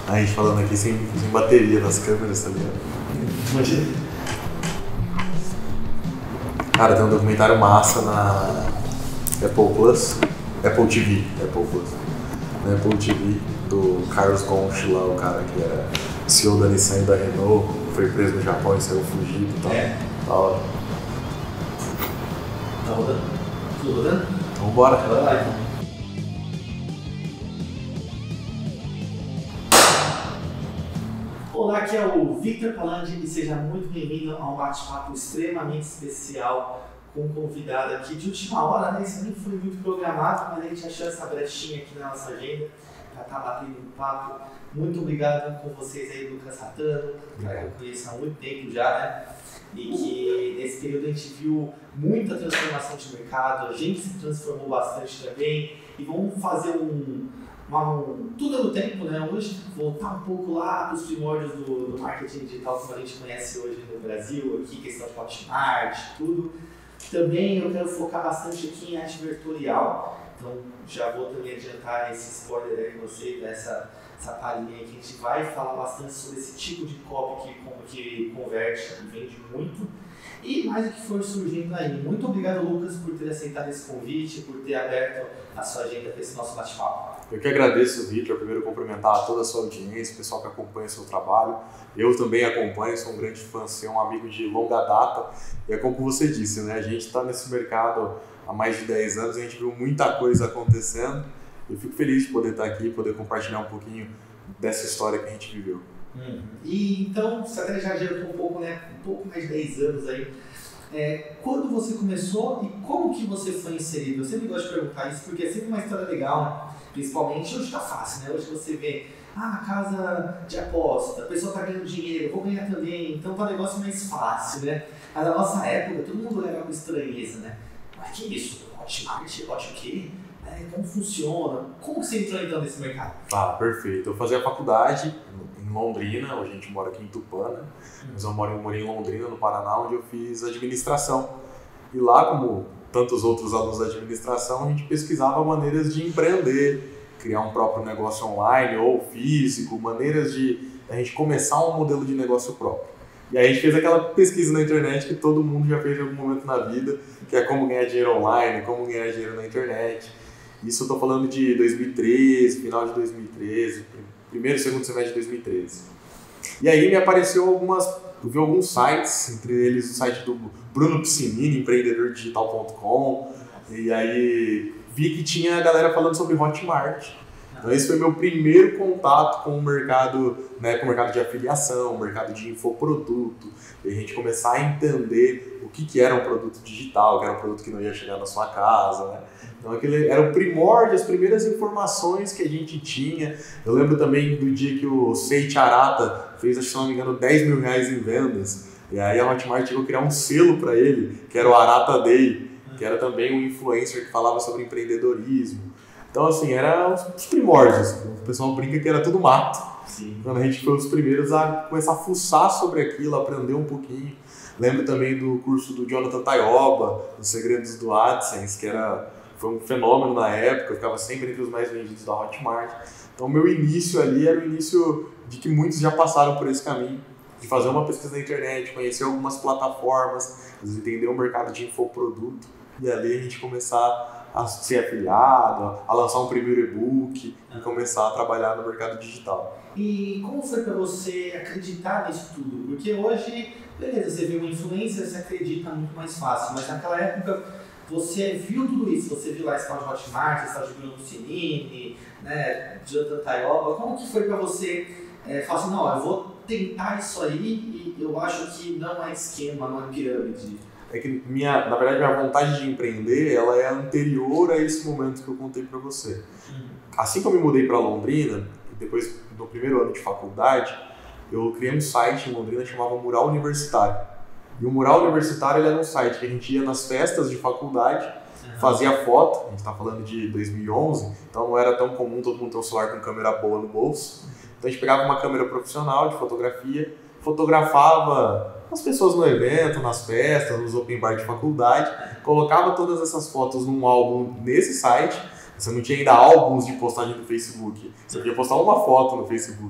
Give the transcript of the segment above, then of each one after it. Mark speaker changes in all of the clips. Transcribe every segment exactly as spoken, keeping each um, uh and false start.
Speaker 1: A gente falando aqui sem, sem bateria nas câmeras, tá ligado?
Speaker 2: Imagina.
Speaker 1: Cara, tem um documentário massa na Apple Plus, Apple T V, Apple Plus, na Apple T V, do Carlos Ghosn lá, o cara que era C E O da Nissan e da Renault, foi preso no Japão e saiu fugido e tal.
Speaker 2: É.
Speaker 1: Da hora.
Speaker 2: Tá rodando? Tudo rodando?
Speaker 1: Então vambora.
Speaker 2: Bora lá então. Olá, aqui é o Victor Palandi e seja muito bem-vindo a um bate-papo extremamente especial com um convidado aqui de última hora, né? Isso nem foi muito programado, mas a gente achou essa brechinha aqui na nossa agenda para estar batendo um papo. Muito obrigado com vocês aí, Lucas Ratano, que eu conheço há muito tempo já, né? E que nesse período a gente viu muita transformação de mercado, a gente se transformou bastante também e vamos fazer um, uma, um tudo no tempo, né? Hoje voltar um pouco lá para os primórdios do, do marketing digital como a gente conhece hoje no Brasil, aqui questão de Hotmart, tudo. Também eu quero focar bastante aqui em arte vetorial, então já vou também adiantar esse spoiler aí com vocês, dessa essa palhinha aí que a gente vai falar bastante sobre esse tipo de copy que, que converte e vende muito. E mais o que for surgindo aí. Muito obrigado, Lucas, por ter aceitado esse convite, por ter aberto a sua agenda para esse nosso bate-papo.
Speaker 1: Eu que agradeço, Victor, primeiro cumprimentar toda a sua audiência, o pessoal que acompanha o seu trabalho. Eu também acompanho, sou um grande fã, sou um amigo de longa data. E é como você disse, né? A gente está nesse mercado há mais de dez anos, a gente viu muita coisa acontecendo. Eu fico feliz de poder estar aqui, poder compartilhar um pouquinho dessa história que a gente viveu.
Speaker 2: Uhum. E então, você até já adiantou um pouco, né? Um pouco mais de dez anos aí. É, quando você começou e como que você foi inserido? Eu sempre gosto de perguntar isso porque é sempre uma história legal, né? Principalmente hoje tá fácil, né? Hoje você vê, ah, casa de aposta, a pessoa tá ganhando dinheiro, eu vou ganhar também, então tá um negócio mais fácil, né? Mas na nossa época, todo mundo leva com estranheza, né? Mas que isso? Hotmart? Hot o quê? É, como funciona? Como você entrou então nesse mercado?
Speaker 1: Ah, perfeito. Eu fazia faculdade em Londrina, hoje a gente mora aqui em Tupã, né? Mas eu moro, eu morei em Londrina, no Paraná, onde eu fiz administração. E lá, como tantos outros alunos da administração, a gente pesquisava maneiras de empreender, criar um próprio negócio online ou físico, maneiras de a gente começar um modelo de negócio próprio. E aí a gente fez aquela pesquisa na internet que todo mundo já fez em algum momento na vida, que é como ganhar dinheiro online, como ganhar dinheiro na internet. Isso eu estou falando de dois mil e treze, final de dois mil e treze, primeiro e segundo semestre de dois mil e treze. E aí me apareceu algumas, eu vi alguns sites, entre eles o site do Bruno Piscinini, empreendedor digital ponto com, e aí vi que tinha a galera falando sobre Hotmart. Então esse foi meu primeiro contato com o mercado, né, com o mercado de afiliação, o mercado de infoproduto, e a gente começar a entender o que, que era um produto digital, que era um produto que não ia chegar na sua casa, né? Então aquele era o primórdio, as primeiras informações que a gente tinha. Eu lembro também do dia que o Seiichi Arata fez, se não me engano, dez mil reais em vendas, e aí a Hotmart chegou a criar um selo para ele, que era o Arata Day, que era também um influencer que falava sobre empreendedorismo. Então, assim, era os primórdios. O pessoal brinca que era tudo mato.
Speaker 2: Sim.
Speaker 1: Quando a gente foi os primeiros a começar a fuçar sobre aquilo, aprender um pouquinho. Lembro também do curso do Jonathan Tayoba, Os Segredos do AdSense, que era, foi um fenômeno na época, eu ficava sempre entre os mais vendidos da Hotmart. Então, o meu início ali era o início de que muitos já passaram por esse caminho, de fazer uma pesquisa na internet, conhecer algumas plataformas, entender o mercado de infoproduto, e ali a gente começar a ser afiliado, a lançar um primeiro e-book e começar a trabalhar no mercado digital.
Speaker 2: E como foi para você acreditar nisso tudo? Porque hoje, beleza, você vê uma influencer, você acredita muito mais fácil, mas naquela época você viu tudo isso, você viu lá esse tal de Hotmart, esse tal de Bruno Piscinini, né, Jonathan Tayoba, como que foi para você é, falar assim, não, eu vou tentar isso aí e eu acho que não é esquema, não é pirâmide?
Speaker 1: É que, minha, na verdade, minha vontade de empreender, ela é anterior a esse momento que eu contei para você. Uhum. Assim que eu me mudei para Londrina, depois do primeiro ano de faculdade, eu criei um site em Londrina que chamava Mural Universitário. E o Mural Universitário ele era um site que a gente ia nas festas de faculdade, uhum. fazia foto, a gente está falando de dois mil e onze, então não era tão comum todo mundo ter um celular com câmera boa no bolso. Então a gente pegava uma câmera profissional de fotografia, fotografava as pessoas no evento, nas festas, nos open bar de faculdade, colocava todas essas fotos num álbum nesse site, Você não tinha ainda álbuns de postagem no Facebook. Você podia postar uma foto no Facebook.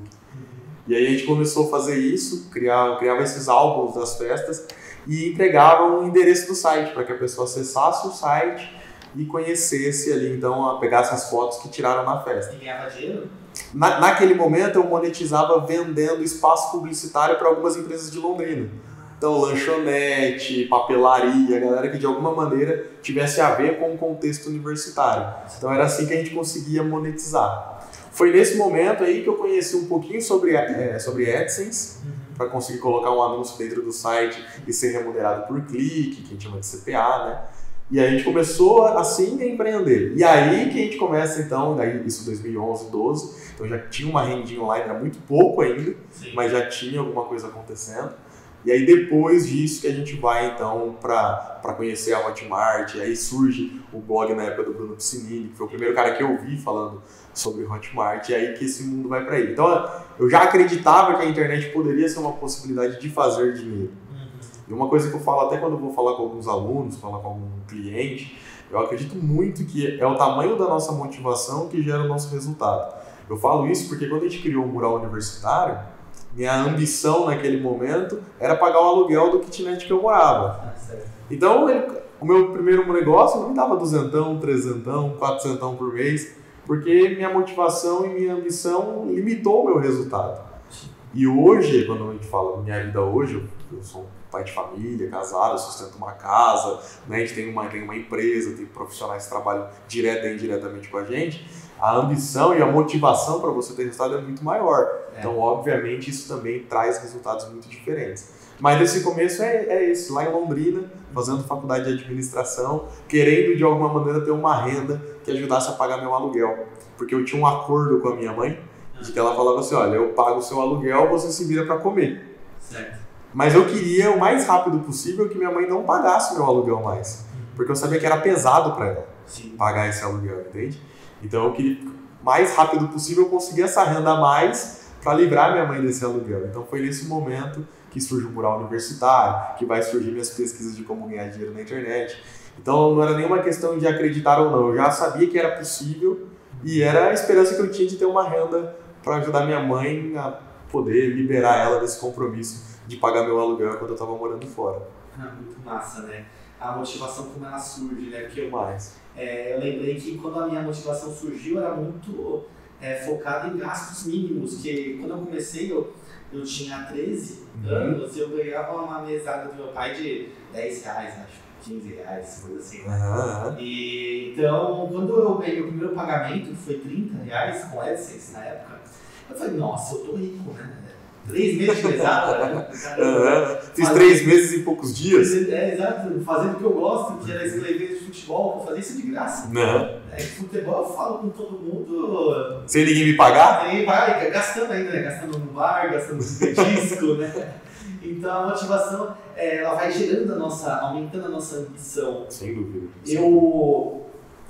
Speaker 1: E aí a gente começou a fazer isso, criava, criava esses álbuns das festas e entregava um endereço do site para que a pessoa acessasse o site e conhecesse ali, então, pegasse as fotos que tiraram na festa.
Speaker 2: E ganhava dinheiro?
Speaker 1: Na, naquele momento eu monetizava vendendo espaço publicitário para algumas empresas de Londrina. Então, lanchonete, papelaria, galera que de alguma maneira tivesse a ver com o contexto universitário. Então era assim que a gente conseguia monetizar. Foi nesse momento aí que eu conheci um pouquinho sobre, é, sobre AdSense, para conseguir colocar um anúncio dentro do site e ser remunerado por clique, que a gente chama de C P A, né? E aí a gente começou assim a empreender. E aí que a gente começa então, daí, isso em dois mil e onze, doze, então já tinha uma rendinha online, era muito pouco ainda, Sim. mas já tinha alguma coisa acontecendo. E aí depois disso que a gente vai então para conhecer a Hotmart, e aí surge o blog na época do Bruno Piscinini, que foi o primeiro cara que eu vi falando sobre Hotmart, e aí que esse mundo vai para aí. Então eu já acreditava que a internet poderia ser uma possibilidade de fazer dinheiro. E uma coisa que eu falo até quando eu vou falar com alguns alunos, falar com algum cliente, eu acredito muito que é o tamanho da nossa motivação que gera o nosso resultado. Eu falo isso porque quando a gente criou o Mural Universitário, minha ambição naquele momento era pagar o aluguel do kitnet que eu morava. Então, ele, o meu primeiro negócio não me dava duzentão, trezentão, quatrocentão por mês, porque minha motivação e minha ambição limitou o meu resultado. E hoje, quando a gente fala minha vida hoje, eu sou pai de família, casado, sustento uma casa, né? A gente tem uma, tem uma empresa, tem profissionais que trabalham direta e indiretamente com a gente, a ambição e a motivação para você ter resultado é muito maior. É. Então, obviamente, isso também traz resultados muito diferentes. Mas esse começo é, é esse, lá em Londrina, fazendo faculdade de administração, querendo de alguma maneira ter uma renda que ajudasse a pagar meu aluguel. Porque eu tinha um acordo com a minha mãe, de que ela falava assim, olha, eu pago o seu aluguel, você se vira para comer.
Speaker 2: Certo.
Speaker 1: Mas eu queria o mais rápido possível que minha mãe não pagasse meu aluguel mais. Porque eu sabia que era pesado para ela Sim. pagar esse aluguel, entende? Então eu queria o mais rápido possível conseguir essa renda a mais para livrar minha mãe desse aluguel. Então foi nesse momento que surge o Mural Universitário, que vai surgir minhas pesquisas de como ganhar dinheiro na internet. Então não era nenhuma questão de acreditar ou não, eu já sabia que era possível e era a esperança que eu tinha de ter uma renda para ajudar minha mãe a poder liberar ela desse compromisso de pagar meu aluguel quando eu estava morando fora.
Speaker 2: Ah, muito massa, né? A motivação como ela surge, né? Porque eu,
Speaker 1: mais.
Speaker 2: É, eu lembrei que quando a minha motivação surgiu era muito é, focada em gastos mínimos, que quando eu comecei eu, eu tinha treze uhum. anos e eu ganhava uma mesada do meu pai de dez reais, acho, quinze reais, coisa assim.
Speaker 1: Uhum.
Speaker 2: E, então, quando eu ganhei o primeiro pagamento, que foi trinta reais com AdSense na época, eu falei, nossa, eu tô rico, né? Três meses de mesada, né?
Speaker 1: Uhum. Fiz três meses em poucos dias.
Speaker 2: É, exato. Fazendo o que eu gosto, que era escrever de futebol, eu fazia isso de graça.
Speaker 1: Uhum.
Speaker 2: É, futebol eu falo com todo mundo.
Speaker 1: Sem ninguém me pagar?
Speaker 2: Sem pagar, gastando ainda, né? Gastando no bar, gastando no disco, né? Então a motivação, é, ela vai gerando a nossa, aumentando a nossa ambição.
Speaker 1: Sem dúvida.
Speaker 2: Eu...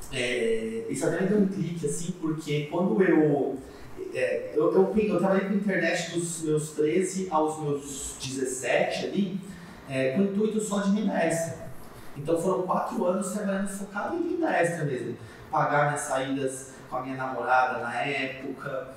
Speaker 2: É, isso até me deu um clique, assim, porque quando eu... É, eu, eu, eu trabalhei com internet dos meus treze aos meus dezessete ali, é, com o intuito só de renda extra. Então foram quatro anos trabalhando focado em renda extra mesmo. Pagar minhas saídas com a minha namorada na época,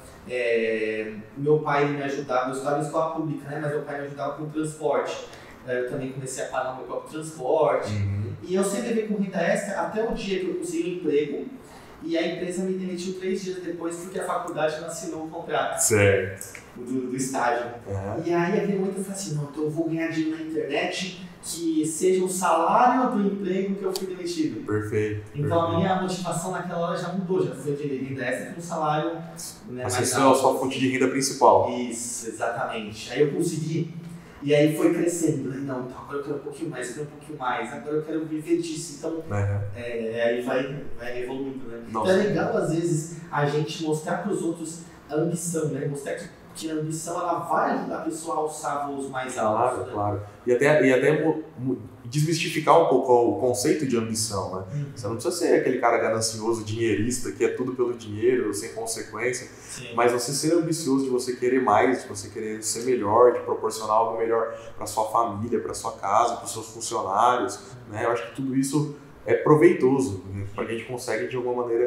Speaker 2: é, meu pai me ajudava, eu estudava em escola pública, né, mas meu pai me ajudava com o transporte. Eu também comecei a pagar o meu próprio transporte. Uhum. E eu sempre levei com renda extra até o dia que eu consegui um emprego. E a empresa me demitiu três dias depois porque a faculdade não assinou o contrato
Speaker 1: certo.
Speaker 2: Do, do estágio.
Speaker 1: Uhum.
Speaker 2: E aí, aquele momento eu falei assim, não, então eu vou ganhar dinheiro na internet que seja o salário do emprego que eu fui demitido.
Speaker 1: Perfeito.
Speaker 2: Então
Speaker 1: perfeito.
Speaker 2: A minha motivação naquela hora já mudou, já foi de renda extra para um salário, né,
Speaker 1: Mas
Speaker 2: mais
Speaker 1: isso é a sua fonte de renda principal.
Speaker 2: Isso, exatamente. Aí eu consegui. E aí foi crescendo, né? Não, então agora eu quero um pouquinho mais, eu quero um pouquinho mais, agora eu quero viver disso, então uhum. é, aí vai, vai evoluindo, né? Nossa. Então é legal às vezes a gente mostrar para os outros a ambição, né? Mostrar que, que a ambição ela vai ajudar a pessoa a alçar voos mais altos.
Speaker 1: Claro,
Speaker 2: né?
Speaker 1: claro. E até, e até desmistificar um pouco o conceito de ambição, né? Uhum. Você não precisa ser aquele cara ganancioso, dinheirista, que é tudo pelo dinheiro, sem consequência, Sim. mas você ser ambicioso de você querer mais, de você querer ser melhor, de proporcionar algo melhor para sua família, para sua casa, para os seus funcionários, né? Eu acho que tudo isso é proveitoso, né? Para que a gente consegue de alguma maneira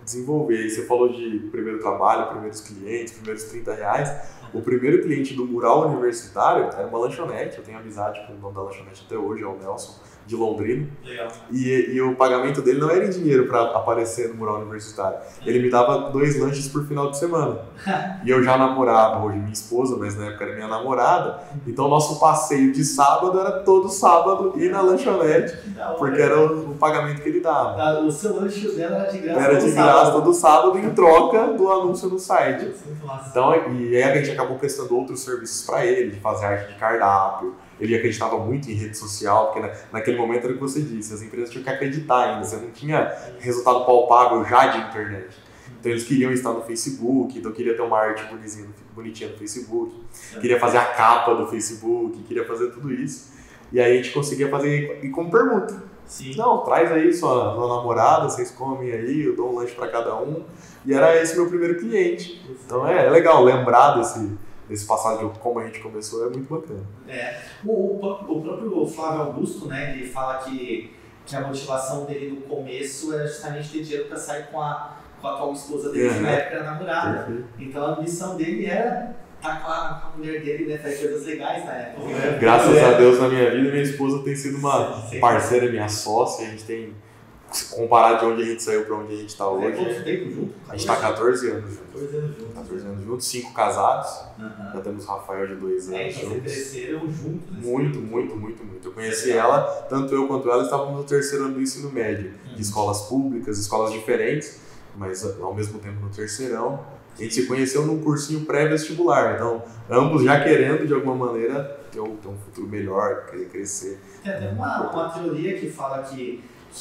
Speaker 1: desenvolver. E você falou de primeiro trabalho, primeiros clientes, primeiros trinta reais. O primeiro cliente do mural universitário era uma lanchonete, eu tenho amizade com o dono da lanchonete até hoje, é o Nelson, de Londrina.
Speaker 2: Legal.
Speaker 1: E, e o pagamento dele não era em dinheiro para aparecer no mural universitário. Ele me dava dois lanches por final de semana. E eu já namorava, hoje minha esposa, mas na época era minha namorada. Então nosso passeio de sábado era todo sábado ir na lanchonete, porque era o, o pagamento que ele dava.
Speaker 2: O seu lanche dela era de graça
Speaker 1: Era de graça todo sábado em troca do anúncio no site. Então, e aí a gente acabou prestando outros serviços para ele, de fazer arte de cardápio. Ele acreditava muito em rede social, porque na, naquele momento era o que você disse, as empresas tinham que acreditar ainda, você não tinha resultado palpável já de internet. Então eles queriam estar no Facebook, então queria ter uma arte bonitinha, bonitinha no Facebook, queria fazer a capa do Facebook, queria fazer tudo isso. E aí a gente conseguia fazer e com permuta.
Speaker 2: Sim.
Speaker 1: Não, traz aí sua, sua namorada, vocês comem aí, eu dou um lanche para cada um. E era esse meu primeiro cliente. Então é, é legal lembrar desse... Esse passado de como a gente começou é muito bacana.
Speaker 2: É. O, o, o próprio Flávio Augusto, né, ele fala que, que a motivação dele no começo era justamente ter dinheiro para sair com a, com a atual esposa dele, que na época era namorada. Perfeito. Então a missão dele era estar com a, com a mulher dele, né, fazer coisas legais na época. Né?
Speaker 1: Graças é. a Deus na minha vida, minha esposa tem sido uma sim, sim. parceira, minha sócia, a gente tem... Comparado de onde a gente saiu para onde a gente está hoje.
Speaker 2: Quanto tempo junto?
Speaker 1: A gente está catorze anos juntos.
Speaker 2: catorze anos juntos.
Speaker 1: catorze anos juntos, cinco casados.
Speaker 2: Uhum.
Speaker 1: Já temos o Rafael de dois anos.
Speaker 2: É, então vocês cresceram juntos.
Speaker 1: Muito, muito, muito, muito. Eu conheci ela, tanto eu quanto ela estávamos no terceiro ano do ensino médio, uhum. de escolas públicas, escolas diferentes, mas ao mesmo tempo no terceirão. A gente se conheceu num cursinho pré-vestibular, então ambos já querendo de alguma maneira ter um, ter um futuro melhor, querer crescer.
Speaker 2: Tem até uma, uma teoria que fala que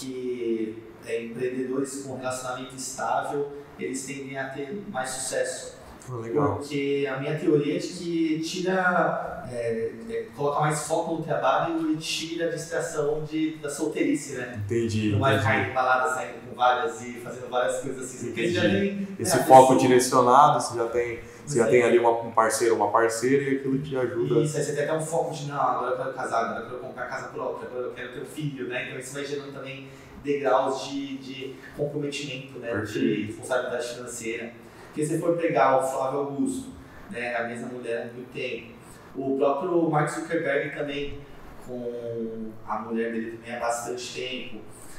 Speaker 2: que é, empreendedores com relacionamento estável, eles tendem a ter mais sucesso.
Speaker 1: Oh, legal.
Speaker 2: Porque a minha teoria é de que tira, é, é, coloca mais foco no trabalho e tira a distração de, da solteirice, né?
Speaker 1: Entendi.
Speaker 2: Não vai
Speaker 1: entendi.
Speaker 2: cair em balada, saindo com várias e fazendo várias coisas assim. Porque já tem,
Speaker 1: esse
Speaker 2: é,
Speaker 1: foco
Speaker 2: pessoa,
Speaker 1: direcionado, você já tem, você já tem ali uma, um parceiro, uma parceira e aquilo te ajuda.
Speaker 2: Isso, aí você tem até um foco de, não, agora eu quero casar, agora eu quero comprar casa própria, agora eu quero ter um filho, né? Então isso vai gerando também degraus de, de comprometimento, né? De responsabilidade financeira. Porque se você for pegar o Flávio Augusto, né, a mesma mulher há muito tempo, o próprio Mark Zuckerberg também, com a mulher dele também há bastante tempo,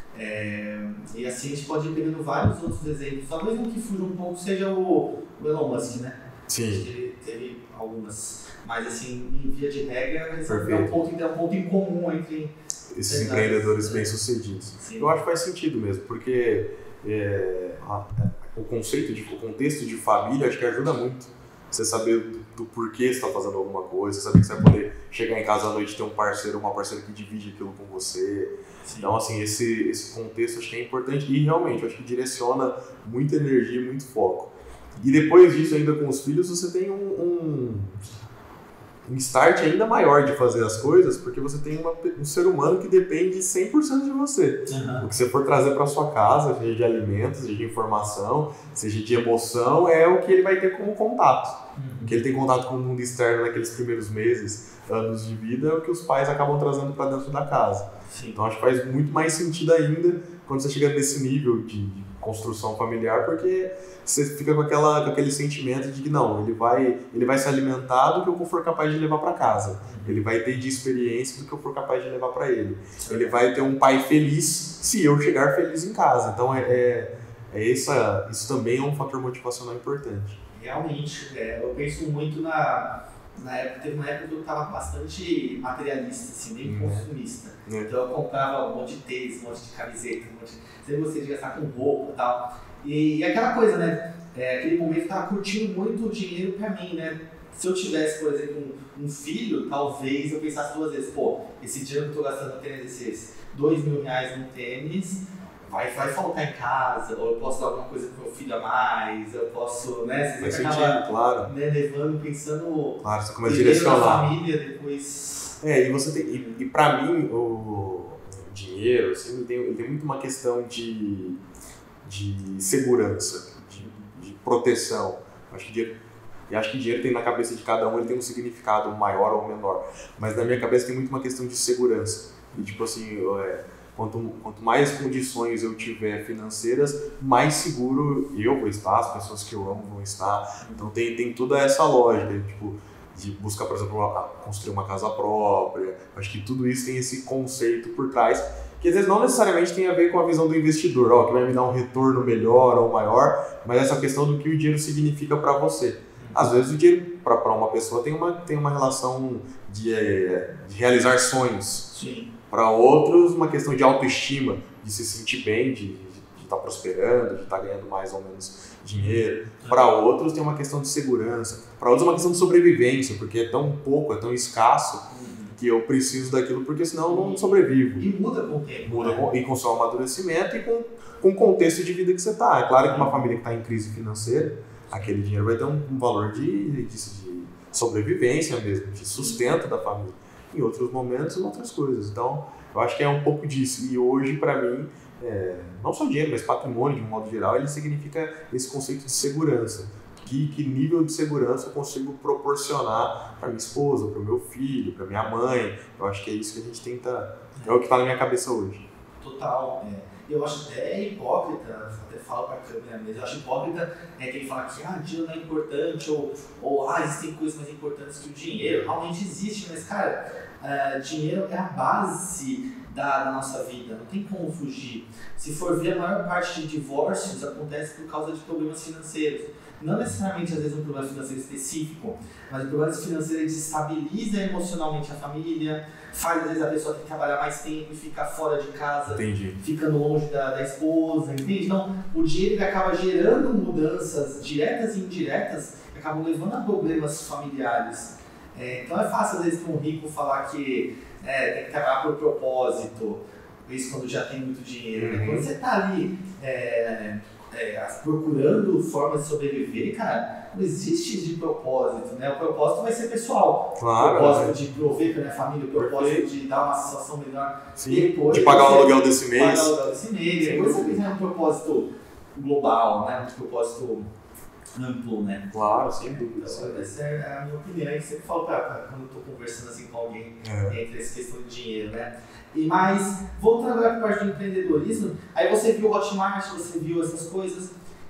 Speaker 2: é, e assim a gente pode ir pegando vários outros exemplos, talvez um que fuja um pouco seja o, o Elon Musk, né?
Speaker 1: Sim.
Speaker 2: Ele teve algumas, mas assim, em via de regra, é um ponto, é um ponto em comum entre
Speaker 1: esses empreendedores bem-sucedidos. Eu acho que faz sentido mesmo, porque é, a, o conceito, de, o contexto de família acho que ajuda muito. Você saber do, do porquê você está fazendo alguma coisa, você saber que você vai poder chegar em casa à noite e ter um parceiro, uma parceira que divide aquilo com você. Sim. Então, assim, esse, esse contexto acho que é importante e realmente acho que direciona muita energia e muito foco. E depois disso, ainda com os filhos, você tem um, um, um start ainda maior de fazer as coisas, porque você tem uma, um ser humano que depende cem por cento de você. Uhum. O que você for trazer para sua casa, seja de alimentos, seja de informação, seja de emoção, é o que ele vai ter como contato. Uhum. O que ele tem contato com o mundo externo naqueles primeiros meses, anos de vida, é o que os pais acabam trazendo para dentro da casa. Sim. Então acho que faz muito mais sentido ainda quando você chega nesse nível de, de construção familiar, porque você fica com, aquela, com aquele sentimento de que não, ele vai, ele vai se alimentar do que eu for capaz de levar para casa. Uhum. Ele vai ter de experiência do que eu for capaz de levar para ele. Ele vai ter um pai feliz se eu chegar feliz em casa. Então é, é, é essa, isso também é um fator motivacional importante.
Speaker 2: Realmente, é, eu penso muito na... Na época, teve uma época que eu estava bastante materialista, assim, bem uhum. consumista. Uhum. Então eu comprava um monte de tênis, um monte de camiseta, um monte de... Sempre gostei de gastar com roupa e tal. E, e aquela coisa, né? É, aquele momento eu tava curtindo muito o dinheiro pra mim, né? Se eu tivesse, por exemplo, um, um filho, talvez eu pensasse duas vezes, pô, esse dinheiro que eu tô gastando no tênis, esses dois mil reais no tênis, vai, vai faltar em casa, ou eu posso dar alguma coisa pro meu filho a mais, eu posso, né?
Speaker 1: Você acaba, claro.
Speaker 2: Né, levando, pensando...
Speaker 1: Claro, você começa a direcionar.
Speaker 2: Na família, depois...
Speaker 1: É, e você tem... E, e pra mim, o dinheiro, assim, ele tem, ele tem muito uma questão de, de segurança, de, de proteção. Acho que dinheiro... E acho que dinheiro tem na cabeça de cada um, ele tem um significado maior ou menor. Mas na minha cabeça tem muito uma questão de segurança. E tipo assim, é, quanto, quanto mais condições eu tiver financeiras, mais seguro eu vou estar, as pessoas que eu amo vão estar. Então tem, tem toda essa lógica, tipo, de buscar, por exemplo, construir uma casa própria. Acho que tudo isso tem esse conceito por trás, que às vezes não necessariamente tem a ver com a visão do investidor, ó, que vai me dar um retorno melhor ou maior, mas essa questão do que o dinheiro significa para você. Às vezes o dinheiro para uma pessoa tem uma, tem uma relação de, de realizar sonhos. Para outros, uma questão de autoestima, de se sentir bem, de estar tá prosperando, de estar tá ganhando mais ou menos dinheiro. Para outros tem uma questão de segurança. Para outros é uma questão de sobrevivência, porque é tão pouco, é tão escasso, que eu preciso daquilo, porque senão eu não sobrevivo.
Speaker 2: E muda com o tempo.
Speaker 1: Muda
Speaker 2: né?
Speaker 1: com, e com o seu amadurecimento e com, com o contexto de vida que você está. É claro que uma família que está em crise financeira, aquele dinheiro vai ter um, um valor de, de, de sobrevivência mesmo, de sustento da família. Em outros momentos, outras coisas. Então, eu acho que é um pouco disso. E hoje, para mim, é, não só dinheiro, mas patrimônio, de um modo geral, ele significa esse conceito de segurança. Que, que nível de segurança eu consigo proporcionar para minha esposa, para o meu filho, para minha mãe. Eu acho que é isso que a gente tenta... É o que está na minha cabeça hoje.
Speaker 2: Total. É. Eu acho até hipócrita, até falo para a câmera mesmo, eu acho hipócrita é quem fala que ah, dinheiro não é importante, ou, ou ah, existem coisas mais importantes que o dinheiro. Realmente existe, mas cara, uh, dinheiro é a base da, da nossa vida, não tem como fugir. Se for ver, a maior parte de divórcios acontece por causa de problemas financeiros. Não necessariamente, às vezes, um problema financeiro específico, mas o problema financeiro desestabiliza emocionalmente a família, faz, às vezes, a pessoa ter que trabalhar mais tempo e ficar fora de casa,
Speaker 1: Entendi.
Speaker 2: ficando longe da, da esposa, entende? Então, o dinheiro ele acaba gerando mudanças diretas e indiretas que acabam levando a problemas familiares. É, então, é fácil, às vezes, para um rico falar que é, tem que trabalhar por propósito, isso quando já tem muito dinheiro. Uhum. Quando você está ali... É, É, procurando formas de sobreviver, cara, não existe de propósito, né? O propósito vai ser pessoal.
Speaker 1: Claro,
Speaker 2: o propósito
Speaker 1: né?
Speaker 2: de prover para minha família, o propósito Perfeito. de dar uma situação melhor.
Speaker 1: Sim,
Speaker 2: depois
Speaker 1: de pagar o aluguel desse mês.
Speaker 2: Pagar o aluguel desse mês. Sim. Depois você pensa um propósito global, né? Um propósito amplo, né?
Speaker 1: Claro, sem dúvida.
Speaker 2: Então, essa é a minha opinião. É que sempre falo pra, pra, quando eu tô conversando assim com alguém é. entre essa questão de dinheiro, né? E mais, voltando agora para a parte do empreendedorismo, aí você viu o Hotmart, você viu essas coisas,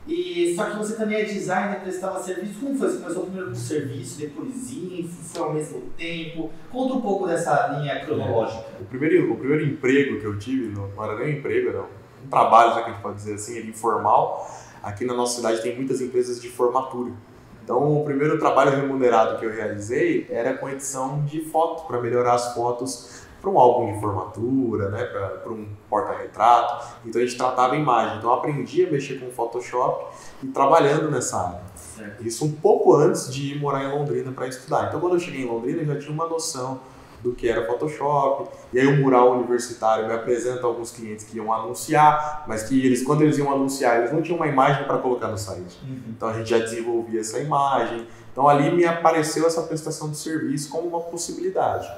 Speaker 2: e só que você também é designer, prestava serviço. Como foi? Você começou primeiro com serviço, depois info, foi ao mesmo tempo? Conta um pouco dessa linha cronológica.
Speaker 1: É. O, primeiro, o primeiro emprego que eu tive, não, não era nem um emprego, era um trabalho, já que a gente pode dizer assim, era informal. Aqui na nossa cidade tem muitas empresas de formatura. Então, o primeiro trabalho remunerado que eu realizei era com edição de foto, para melhorar as fotos para um álbum de formatura, né, para um porta-retrato. Então a gente tratava a imagem. Então eu aprendi a mexer com Photoshop e trabalhando nessa área. Certo. Isso um pouco antes de ir morar em Londrina para estudar. Então quando eu cheguei em Londrina eu já tinha uma noção do que era Photoshop. E aí o mural universitário me apresenta alguns clientes que iam anunciar, mas que eles, quando eles iam anunciar, eles não tinham uma imagem para colocar no site. Uhum. Então a gente já desenvolvia essa imagem. Então ali me apareceu essa prestação de serviço como uma possibilidade.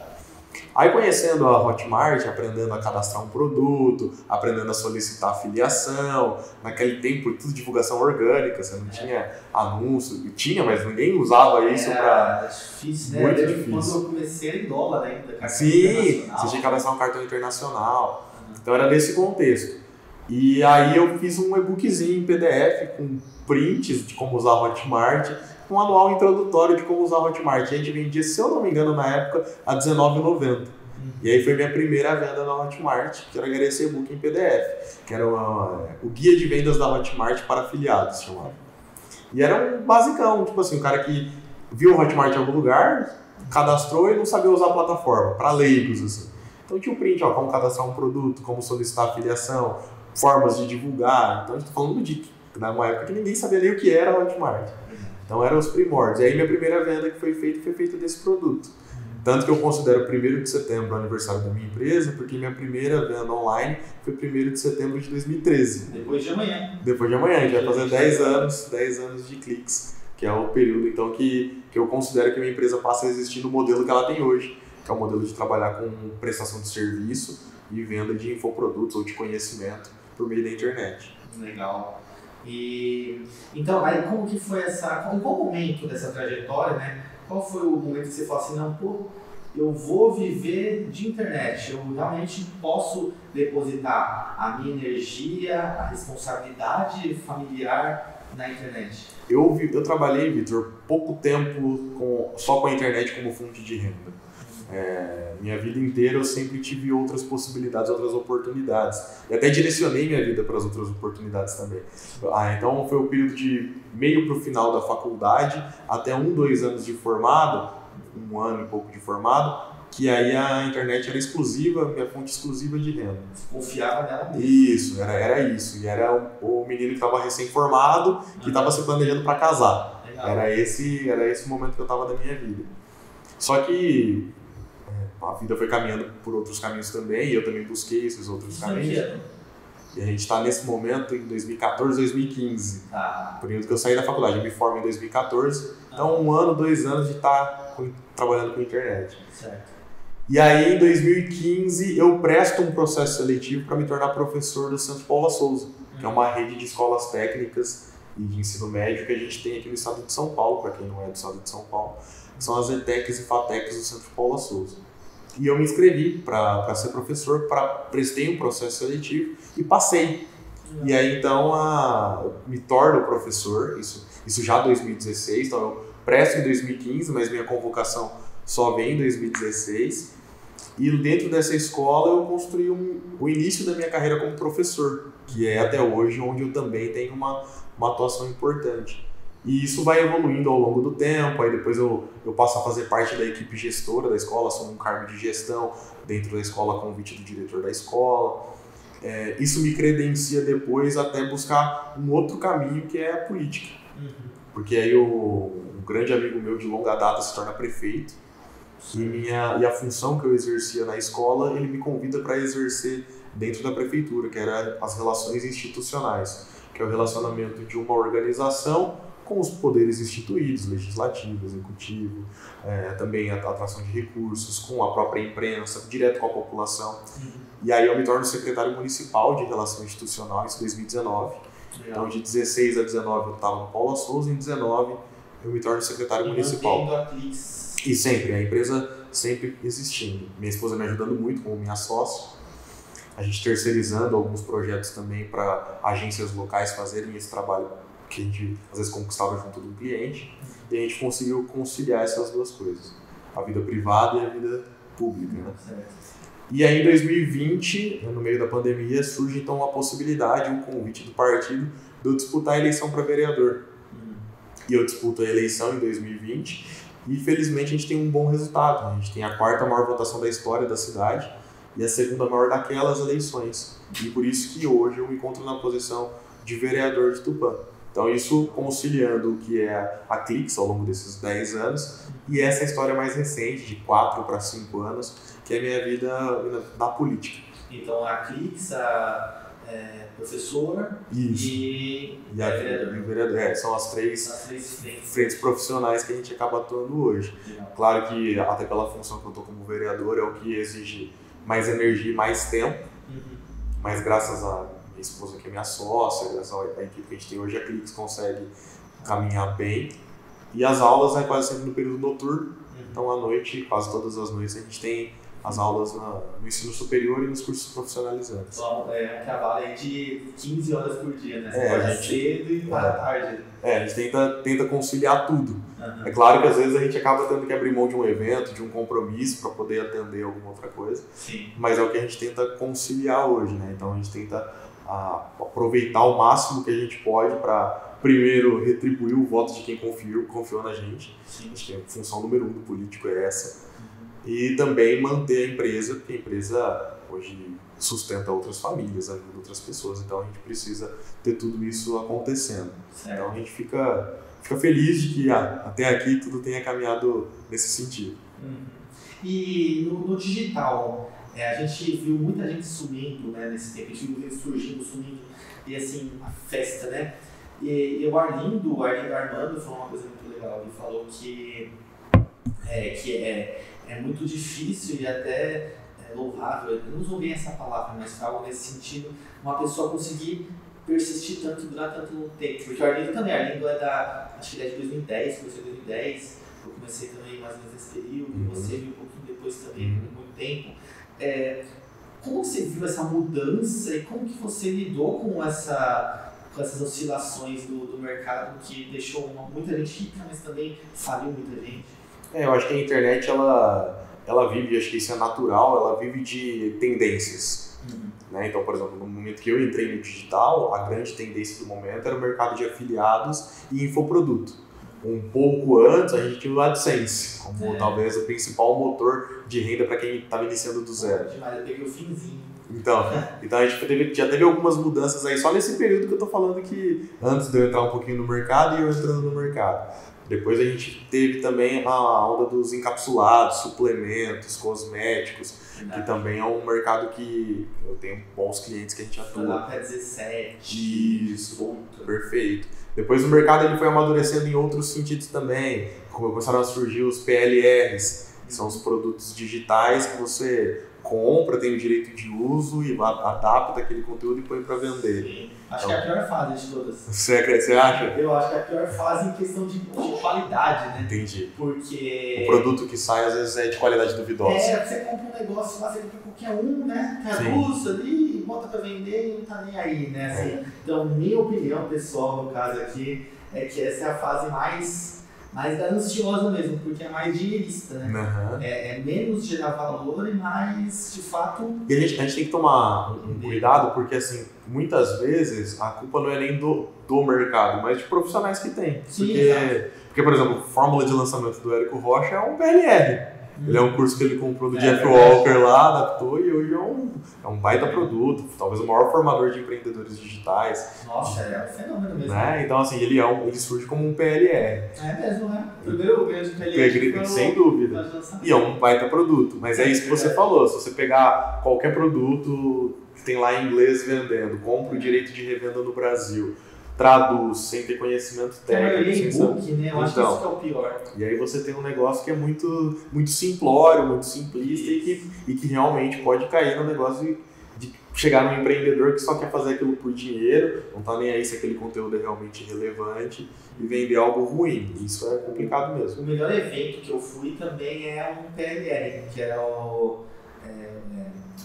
Speaker 1: Aí conhecendo a Hotmart, aprendendo a cadastrar um produto, aprendendo a solicitar afiliação, naquele tempo tudo divulgação orgânica, você não é. tinha anúncio, tinha, mas ninguém usava isso para...
Speaker 2: É difícil, né?
Speaker 1: Muito
Speaker 2: eu
Speaker 1: difícil.
Speaker 2: Quando eu comecei em dólar ainda, cartão
Speaker 1: Sim, você tinha que cadastrar um cartão internacional, uhum. Então era nesse contexto. E aí eu fiz um e-bookzinho em P D F com prints de como usar a Hotmart, um manual introdutório de como usar a Hotmart. A gente vendia, se eu não me engano, na época, a dezenove reais e noventa centavos. Uhum. E aí foi minha primeira venda na Hotmart, que era esse e-book em P D F, que era uma, o guia de vendas da Hotmart para afiliados, chamava. E era um basicão, tipo assim, um cara que viu o Hotmart em algum lugar, cadastrou e não sabia usar a plataforma, para leigos, assim. Então tinha o print, ó, como cadastrar um produto, como solicitar afiliação, formas de divulgar. Então a gente tá falando de uma época que ninguém sabia nem o que era a Hotmart. Então eram os primórdios. E aí minha primeira venda que foi feita, foi feita desse produto. Tanto que eu considero o primeiro de setembro o aniversário da minha empresa, porque minha primeira venda online foi primeiro de setembro de dois mil e treze.
Speaker 2: Depois de amanhã.
Speaker 1: Depois de amanhã, a gente vai fazer dez anos, dez anos de cliques, que é o período então que, que eu considero que a minha empresa passa a existir no modelo que ela tem hoje, que é o modelo de trabalhar com prestação de serviço e venda de infoprodutos ou de conhecimento por meio da internet.
Speaker 2: Legal. E então, aí como que foi essa, em qual momento dessa trajetória, né? Qual foi o momento que você falou assim, não, pô, eu vou viver de internet, eu realmente posso depositar a minha energia, a responsabilidade familiar na internet?
Speaker 1: Eu, eu trabalhei, Vitor, pouco tempo com, só com a internet como fonte de renda. É, minha vida inteira eu sempre tive outras possibilidades, outras oportunidades. E até direcionei minha vida para as outras oportunidades também. Ah, então foi o período de meio para o final da faculdade, até um, dois anos de formado, um ano e pouco de formado, que aí a internet era exclusiva, minha fonte exclusiva de renda.
Speaker 2: Confiava nela mesmo.
Speaker 1: Isso, era, era isso. E era o, o menino que estava recém-formado, que estava se planejando para casar.
Speaker 2: Legal.
Speaker 1: Era esse, era esse o momento que eu estava da minha vida. Só que a vida foi caminhando por outros caminhos também, e eu também busquei esses outros
Speaker 2: Isso
Speaker 1: caminhos.
Speaker 2: é
Speaker 1: E a gente está nesse momento em dois mil e quatorze, dois mil e quinze.
Speaker 2: ah.
Speaker 1: Período que eu saí da faculdade, eu me formo em dois mil e quatorze. Então, um ano, dois anos de estar tá trabalhando com internet.
Speaker 2: Certo.
Speaker 1: E aí, em dois mil e quinze, eu presto um processo seletivo para me tornar professor do Centro Paula Souza, que é uma rede de escolas técnicas e de ensino médio que a gente tem aqui no estado de São Paulo, para quem não é do estado de São Paulo, são as ETECs e FATECs do Centro Paula Souza. E eu me inscrevi para ser professor, pra, prestei um processo seletivo e passei. E aí, então, a, eu me torno professor, isso, isso já em dois mil e dezesseis, então eu presto em dois mil e quinze, mas minha convocação só vem em dois mil e dezesseis. E dentro dessa escola eu construí um, o início da minha carreira como professor, que é até hoje onde eu também tenho uma, uma atuação importante. E isso vai evoluindo ao longo do tempo, aí depois eu, eu passo a fazer parte da equipe gestora da escola, sou um cargo de gestão dentro da escola a convite do diretor da escola. É, isso me credencia depois até buscar um outro caminho que é a política.
Speaker 2: Uhum.
Speaker 1: Porque aí o, um grande amigo meu de longa data se torna prefeito e, minha, e a função que eu exercia na escola, ele me convida para exercer dentro da prefeitura, que era as relações institucionais, que é o relacionamento de uma organização com os poderes instituídos, legislativo, executivo, é, também a atração de recursos, com a própria imprensa, direto com a população. Uhum. E aí eu me torno secretário municipal de Relação Institucional em dois mil e dezenove. Legal. Então de dezesseis a dezenove eu estava no Paula Souza, em dezenove eu me torno secretário
Speaker 2: e
Speaker 1: municipal.
Speaker 2: A Clix.
Speaker 1: E sempre, a empresa sempre existindo. Minha esposa me ajudando muito como minha sócia. A gente terceirizando alguns projetos também para agências locais fazerem esse trabalho que a gente às vezes conquistava junto do cliente, e a gente conseguiu conciliar essas duas coisas, a vida privada e a vida pública, né? E aí em dois mil e vinte, no meio da pandemia, surge então a possibilidade, um convite do partido de eu disputar a eleição para vereador. Uhum. E eu disputo a eleição em dois mil e vinte e felizmente a gente tem um bom resultado, a gente tem a quarta maior votação da história da cidade e a segunda maior daquelas eleições, e por isso que hoje eu me encontro na posição de vereador de Tupã. Então isso conciliando o que é a Clix ao longo desses dez anos e essa história mais recente, de quatro para cinco anos, que é a minha vida na política.
Speaker 2: Então a Clix, a é, professora
Speaker 1: isso.
Speaker 2: e,
Speaker 1: e a vereador. E vereador. É, são as três,
Speaker 2: as três frentes.
Speaker 1: frentes profissionais que a gente acaba atuando hoje. Legal. Claro que até pela função que eu estou como vereador é o que exige mais energia e mais tempo, uhum. mas graças a minha esposa que é minha sócia, graças à equipe que a gente tem hoje, a Clix consegue caminhar bem. E as aulas é quase sempre no período noturno, uhum. então à noite, quase todas as noites, a gente tem as aulas na, no ensino superior e nos cursos profissionalizantes.
Speaker 2: Então, é um trabalho aí de quinze horas por dia, né? Você
Speaker 1: é,
Speaker 2: pode
Speaker 1: a gente,
Speaker 2: cedo e para
Speaker 1: é,
Speaker 2: tarde.
Speaker 1: É, a gente tenta, tenta conciliar tudo.
Speaker 2: Uhum.
Speaker 1: É claro que às vezes a gente acaba tendo que abrir mão de um evento, de um compromisso para poder atender alguma outra coisa,
Speaker 2: Sim.
Speaker 1: mas é o que a gente tenta conciliar hoje, né? Então a gente tenta a aproveitar o máximo que a gente pode para, primeiro, retribuir o voto de quem confiou, confiou na gente.
Speaker 2: Sim.
Speaker 1: Acho que a função número um do político é essa. Uhum. E também manter a empresa, porque a empresa hoje sustenta outras famílias, ajuda outras pessoas, então a gente precisa ter tudo isso acontecendo.
Speaker 2: Certo.
Speaker 1: Então a gente fica, fica feliz de que ah, até aqui tudo tenha caminhado nesse sentido.
Speaker 2: Uhum. E no, no digital, É, a gente viu muita gente sumindo, né, nesse tempo, a gente viu eles surgindo, sumindo, e assim, a festa, né? E, e o Arlindo, o Arlindo Armando falou uma coisa muito legal, ele falou que, é, que é, é muito difícil e até é louvável, eu não usou bem essa palavra, mas algo nesse sentido, uma pessoa conseguir persistir tanto, durar tanto tempo. Porque o Arlindo também, o Arlindo é da, acho que ele é de dois mil e dez, comecei em dois mil e dez, eu comecei também mais ou menos nesse período, uhum. Você viu um pouquinho depois também,
Speaker 1: uhum.
Speaker 2: por muito tempo. É, como você viu essa mudança e como que você lidou com, essa, com essas oscilações do, do mercado que deixou uma, muita gente rica, mas também faliu muita gente?
Speaker 1: É, eu acho que a internet, ela, ela vive, acho que isso é natural, ela vive de tendências. Uhum. Né? Então, por exemplo, no momento que eu entrei no digital, a grande tendência do momento era o mercado de afiliados e infoproduto. Um pouco antes, a gente tinha o AdSense, como é. talvez o principal motor de renda para quem estava iniciando do zero.
Speaker 2: Mas eu peguei o finzinho.
Speaker 1: Então, então a gente teve, já teve algumas mudanças aí, só nesse período que eu estou falando que antes de eu entrar um pouquinho no mercado e eu entrando no mercado. Depois a gente teve também a onda dos encapsulados, suplementos, cosméticos, que também é um mercado que eu tenho bons clientes que a gente atua.
Speaker 2: Lá para dezessete.
Speaker 1: Isso, ponto. Perfeito. Depois o mercado ele foi amadurecendo em outros sentidos também. Começaram a surgir os P L Rs, que são os produtos digitais que você compra, tem o direito de uso e adapta aquele conteúdo e põe para vender.
Speaker 2: Sim. Acho então, que é a pior fase de todas.
Speaker 1: Você, você acha?
Speaker 2: Eu acho que é a pior fase em questão de, de qualidade, né?
Speaker 1: Entendi.
Speaker 2: Porque...
Speaker 1: O produto que sai às vezes é de qualidade duvidosa.
Speaker 2: É, você compra um negócio lá, você compra qualquer um, né? Traduz ali, bota para vender e não tá nem aí, né? Assim, é. Então, minha opinião pessoal, no caso aqui, é que essa é a fase mais... mais gananciosa mesmo, porque é mais dinheirista, né? Uhum. É, é menos gerar valor e mais, de fato...
Speaker 1: E a gente, a gente tem que tomar um, um cuidado, porque assim, muitas vezes a culpa não é nem do, do mercado, mas de profissionais que tem.
Speaker 2: Sim,
Speaker 1: porque, porque, por exemplo, a fórmula de lançamento do Érico Rocha é um P L R. Ele é um curso que ele comprou do é, Jeff é Walker lá, adaptou e hoje é um, é um baita é. produto, talvez o maior formador de empreendedores digitais.
Speaker 2: Nossa, é um fenômeno mesmo.
Speaker 1: Né? Então, assim, ele, é um, ele surge como um P L R.
Speaker 2: É mesmo, né? Primeiro grande P L R.
Speaker 1: Sem dúvida. E é um baita produto. Mas é isso que você falou, se você pegar qualquer produto que tem lá em inglês vendendo, compra o direito de revenda no Brasil, traduz, sem ter conhecimento técnico.
Speaker 2: É e-book, né? Eu acho que isso que é o pior.
Speaker 1: E aí você tem um negócio que é muito, muito simplório, muito simplista e que, e que realmente pode cair no negócio de, de chegar num empreendedor que só quer fazer aquilo por dinheiro, não tá nem aí se aquele conteúdo é realmente relevante e vender algo ruim. Isso é complicado mesmo.
Speaker 2: O melhor evento que eu fui também é um P L R, que é o é, é,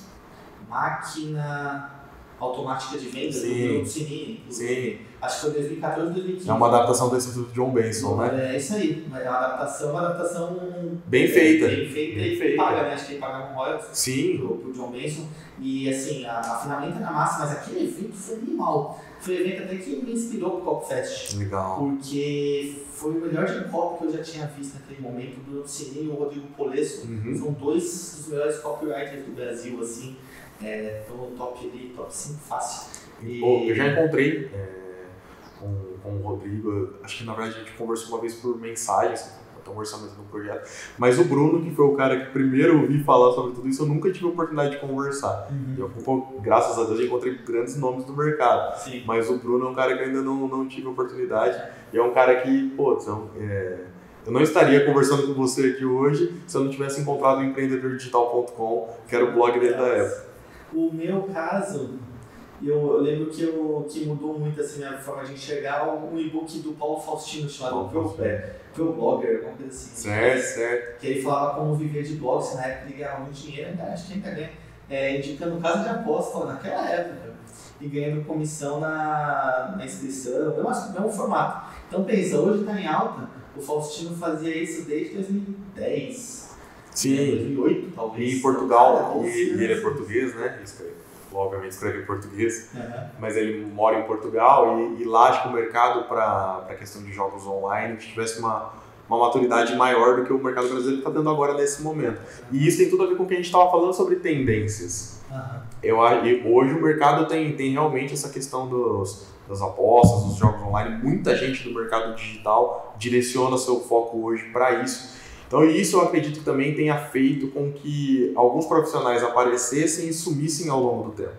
Speaker 2: Máquina Automática de Vendas do Grupo Sininho.
Speaker 1: Sim.
Speaker 2: Acho que foi dois mil e quatorze, dois mil e quinze.
Speaker 1: É uma adaptação do Instituto John Benson, né?
Speaker 2: É isso aí. É uma adaptação, uma adaptação...
Speaker 1: Bem feita.
Speaker 2: Bem feita
Speaker 1: bem
Speaker 2: e
Speaker 1: feita.
Speaker 2: paga, né? Acho que ele paga um royalties.
Speaker 1: Sim.
Speaker 2: Pro, pro John Benson. E assim, a, a ferramenta era massa, mas aquele evento foi animal. Foi um evento até que me inspirou pro Copfest.
Speaker 1: Legal.
Speaker 2: Porque foi o melhor de copy que eu já tinha visto naquele momento. O Bruno Sininho e o Rodrigo Polesso. Uhum. São dois dos melhores copywriters do Brasil, assim. Estão no top ali, top cinco fácil. E...
Speaker 1: Pô, eu já encontrei é, com, com o Rodrigo, acho que na verdade a gente conversou uma vez por mensagens, então um orçamento no projeto, mas o Bruno, que foi o cara que primeiro ouvi falar sobre tudo isso, eu nunca tive a oportunidade de conversar. Uhum. Eu, pô, graças a Deus, eu encontrei grandes nomes do mercado.
Speaker 2: Sim.
Speaker 1: Mas o Bruno é um cara que ainda não, não tive a oportunidade, e é um cara que, pô, então, é, eu não estaria conversando com você aqui hoje se eu não tivesse encontrado o empreendedor digital ponto com, que era o blog dele da época.
Speaker 2: O meu caso, eu, eu lembro que, eu, que mudou muito assim, a minha forma de enxergar um e-book do Paulo Faustino chamado Pro Blogger, alguma coisa assim.
Speaker 1: Certo, certo.
Speaker 2: Que ele falava como viver de blog, se na época ele ganhava muito dinheiro, ainda acho que ainda ganha, é, indicando casa de aposta ó, naquela época e ganhando comissão na, na inscrição, é o mesmo formato. Então pensa, hoje está em alta, o Faustino fazia isso desde dois mil e dez.
Speaker 1: Sim.
Speaker 2: dois mil e oito, talvez.
Speaker 1: E em Portugal, e, e ele é português, né? Escreve, obviamente escreve em português, uhum. Mas ele mora em Portugal e, e lá acho que o mercado para a questão de jogos online tivesse uma, uma maturidade maior do que o mercado brasileiro está tendo agora nesse momento. E isso tem tudo a ver com o que a gente estava falando sobre tendências. Uhum. Eu, hoje o mercado tem, tem realmente essa questão dos, das apostas, dos jogos online. Muita gente do mercado digital direciona seu foco hoje para isso. Então isso eu acredito que também tenha feito com que alguns profissionais aparecessem e sumissem ao longo do tempo.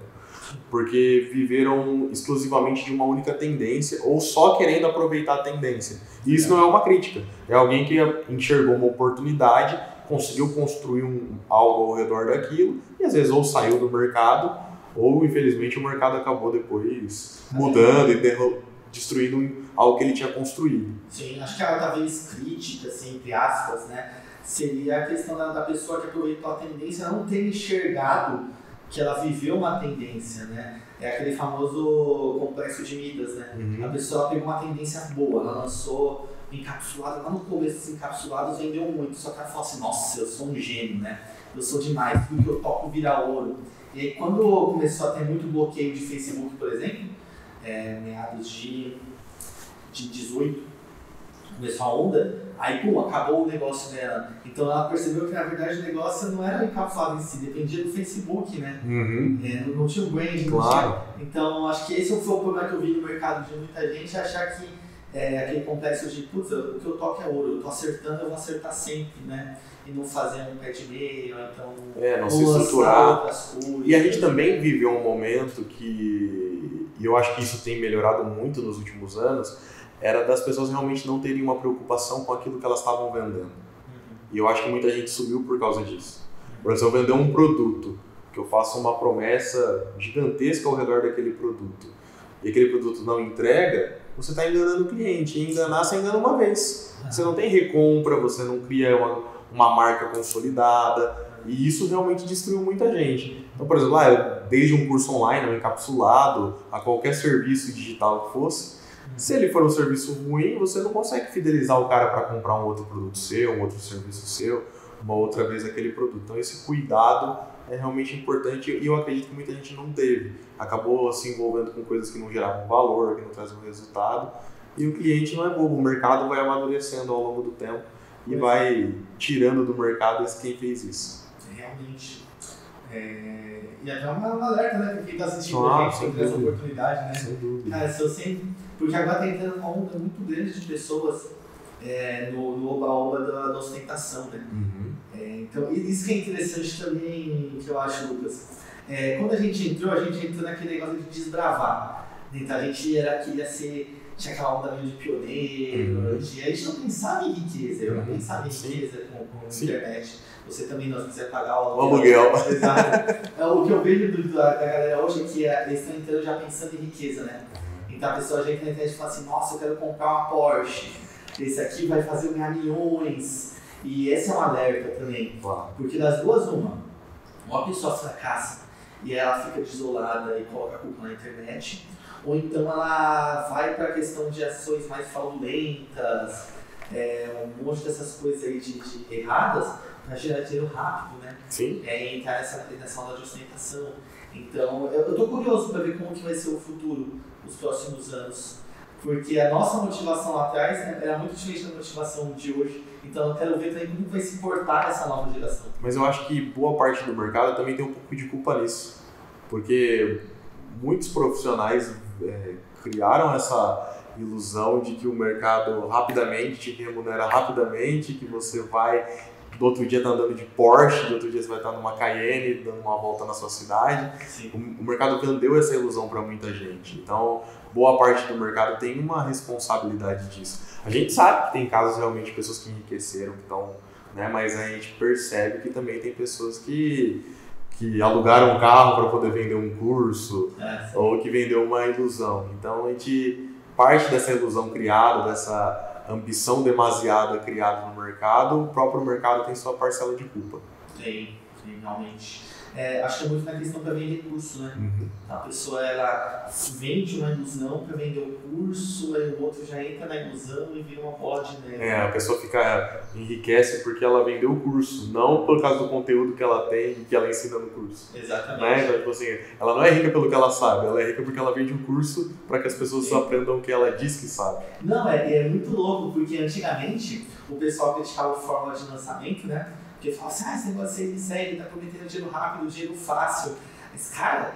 Speaker 1: Porque viveram exclusivamente de uma única tendência ou só querendo aproveitar a tendência. E isso não é uma crítica, é alguém que enxergou uma oportunidade, conseguiu construir um, algo ao redor daquilo e às vezes ou saiu do mercado ou infelizmente o mercado acabou depois mudando e derro- destruindo algo que ele tinha construído.
Speaker 2: Sim, acho que a talvez crítica, assim, entre aspas, né, seria a questão da, da pessoa que aproveitou a tendência não ter enxergado que ela viveu uma tendência, né? É aquele famoso complexo de Midas, né?
Speaker 1: Uhum.
Speaker 2: A pessoa pegou uma tendência boa, ela lançou encapsulado, lá no começo dos encapsulados vendeu muito, só que ela falou assim, nossa, eu sou um gênio, né? Eu sou demais, tudo que eu toco vira ouro. E aí quando começou a ter muito bloqueio de Facebook, por exemplo, é, meados de, de dezoito, começou a onda, aí pum, acabou o negócio dela. Então ela percebeu que na verdade o negócio não era encapsulado em si, dependia do Facebook, né?
Speaker 1: Uhum.
Speaker 2: É, não, não tinha o brand, não
Speaker 1: Claro.
Speaker 2: tinha. Então acho que esse foi o problema que eu vi no mercado de muita gente, achar que é, aquele complexo de, putz, o que eu toco é ouro, eu tô acertando, eu vou acertar sempre, né? E não fazer um pé de meia, ou então
Speaker 1: É, não
Speaker 2: ou
Speaker 1: se
Speaker 2: lançar
Speaker 1: estruturar.
Speaker 2: outras coisas.
Speaker 1: E a gente também viveu um momento que, e eu acho que isso tem melhorado muito nos últimos anos, era das pessoas realmente não terem uma preocupação com aquilo que elas estavam vendendo.
Speaker 2: Uhum.
Speaker 1: E eu acho que muita gente subiu por causa disso. Por exemplo, eu vender um produto, que eu faço uma promessa gigantesca ao redor daquele produto, e aquele produto não entrega, você está enganando o cliente. E enganar, você engana uma vez. Você não tem recompra, você não cria uma, uma marca consolidada, e isso realmente destruiu muita gente. Então, por exemplo, ah, desde um curso online, um encapsulado, a qualquer serviço digital que fosse, se ele for um serviço ruim, você não consegue fidelizar o cara para comprar um outro produto seu, um outro serviço seu, uma outra vez aquele produto. Então esse cuidado é realmente importante e eu acredito que muita gente não teve. Acabou se envolvendo com coisas que não geravam valor, que não traziam resultado. E o cliente não é bobo, o mercado vai amadurecendo ao longo do tempo e vai tirando do mercado esse quem fez isso.
Speaker 2: Realmente. É... E até uma, uma alerta, né? Pra quem tá assistindo
Speaker 1: Ah,
Speaker 2: a gente
Speaker 1: sem
Speaker 2: sobre essa
Speaker 1: dúvida.
Speaker 2: oportunidade, né?
Speaker 1: Sem dúvida.
Speaker 2: Cara, se eu sempre... Porque agora tá entrando uma onda muito grande de pessoas é, no, no oba-oba da, da ostentação, né?
Speaker 1: Uhum.
Speaker 2: É, então, isso que é interessante também, que eu acho, Lucas. É, quando a gente entrou, a gente entrou naquele negócio de desbravar. Então a gente era, queria ser... Tinha aquela onda meio de pioneiro,
Speaker 1: Uhum.
Speaker 2: de, a gente não pensava em riqueza, eu não
Speaker 1: Uhum.
Speaker 2: pensava em
Speaker 1: Sim.
Speaker 2: riqueza com, com
Speaker 1: Sim.
Speaker 2: internet. Você também não quiser pagar o
Speaker 1: O aluguel.
Speaker 2: Exato. É, o que eu vejo do, da, da galera hoje é que é, eles estão entrando já pensando em riqueza, né? Então a pessoa já entra na internet e fala assim, nossa, eu quero comprar uma Porsche, esse aqui vai fazer eu ganhar milhões. E esse é um alerta também,
Speaker 1: Claro.
Speaker 2: porque das duas uma, uma pessoa fracassa e ela fica desolada e coloca a culpa na internet, ou então ela vai para a questão de ações mais fraudulentas, é, um monte dessas coisas aí de, de erradas, para gerar dinheiro rápido, né?
Speaker 1: Sim.
Speaker 2: É, entrar nessa, nessa onda de ostentação. Então, eu, eu tô curioso para ver como que vai ser o futuro nos próximos anos. Porque a nossa motivação lá atrás, né, era muito diferente da motivação de hoje. Então, eu quero ver também como vai se importar essa nova geração.
Speaker 1: Mas eu acho que boa parte do mercado também tem um pouco de culpa nisso. Porque muitos profissionais é, criaram essa ilusão de que o mercado rapidamente te remunera rapidamente, que você vai... Do outro dia tá andando de Porsche, do outro dia você vai estar numa Cayenne, dando uma volta na sua cidade.
Speaker 2: Sim.
Speaker 1: O, o mercado vendeu essa ilusão para muita gente. Então, boa parte do mercado tem uma responsabilidade disso. A gente sabe que tem casos realmente de pessoas que enriqueceram, que estão, né? Mas a gente percebe que também tem pessoas que, que alugaram um carro para poder vender um curso,
Speaker 2: É,
Speaker 1: ou que vendeu uma ilusão. Então, a gente parte dessa ilusão criada, dessa ambição demasiada criada no mercado, o próprio mercado tem sua parcela de culpa.
Speaker 2: tem, tem realmente. É, acho que é muito na questão para vender curso, né?
Speaker 1: Uhum.
Speaker 2: A pessoa ela vende uma ilusão para vender o curso, aí o outro já entra na ilusão e vira uma bola de neve.
Speaker 1: É, a pessoa fica, enriquece porque ela vendeu o curso, não por causa do conteúdo que ela tem e que ela ensina no curso.
Speaker 2: Exatamente.
Speaker 1: Né? Então, tipo assim, ela não é rica pelo que ela sabe, ela é rica porque ela vende um curso para que as pessoas
Speaker 2: Sim.
Speaker 1: aprendam o que ela diz que sabe.
Speaker 2: Não, é, é muito louco, porque antigamente o pessoal criticava a fórmula de lançamento, né? Porque falava assim, ah, esse negócio de seis em série, tá prometendo dinheiro rápido, dinheiro fácil. Mas, cara,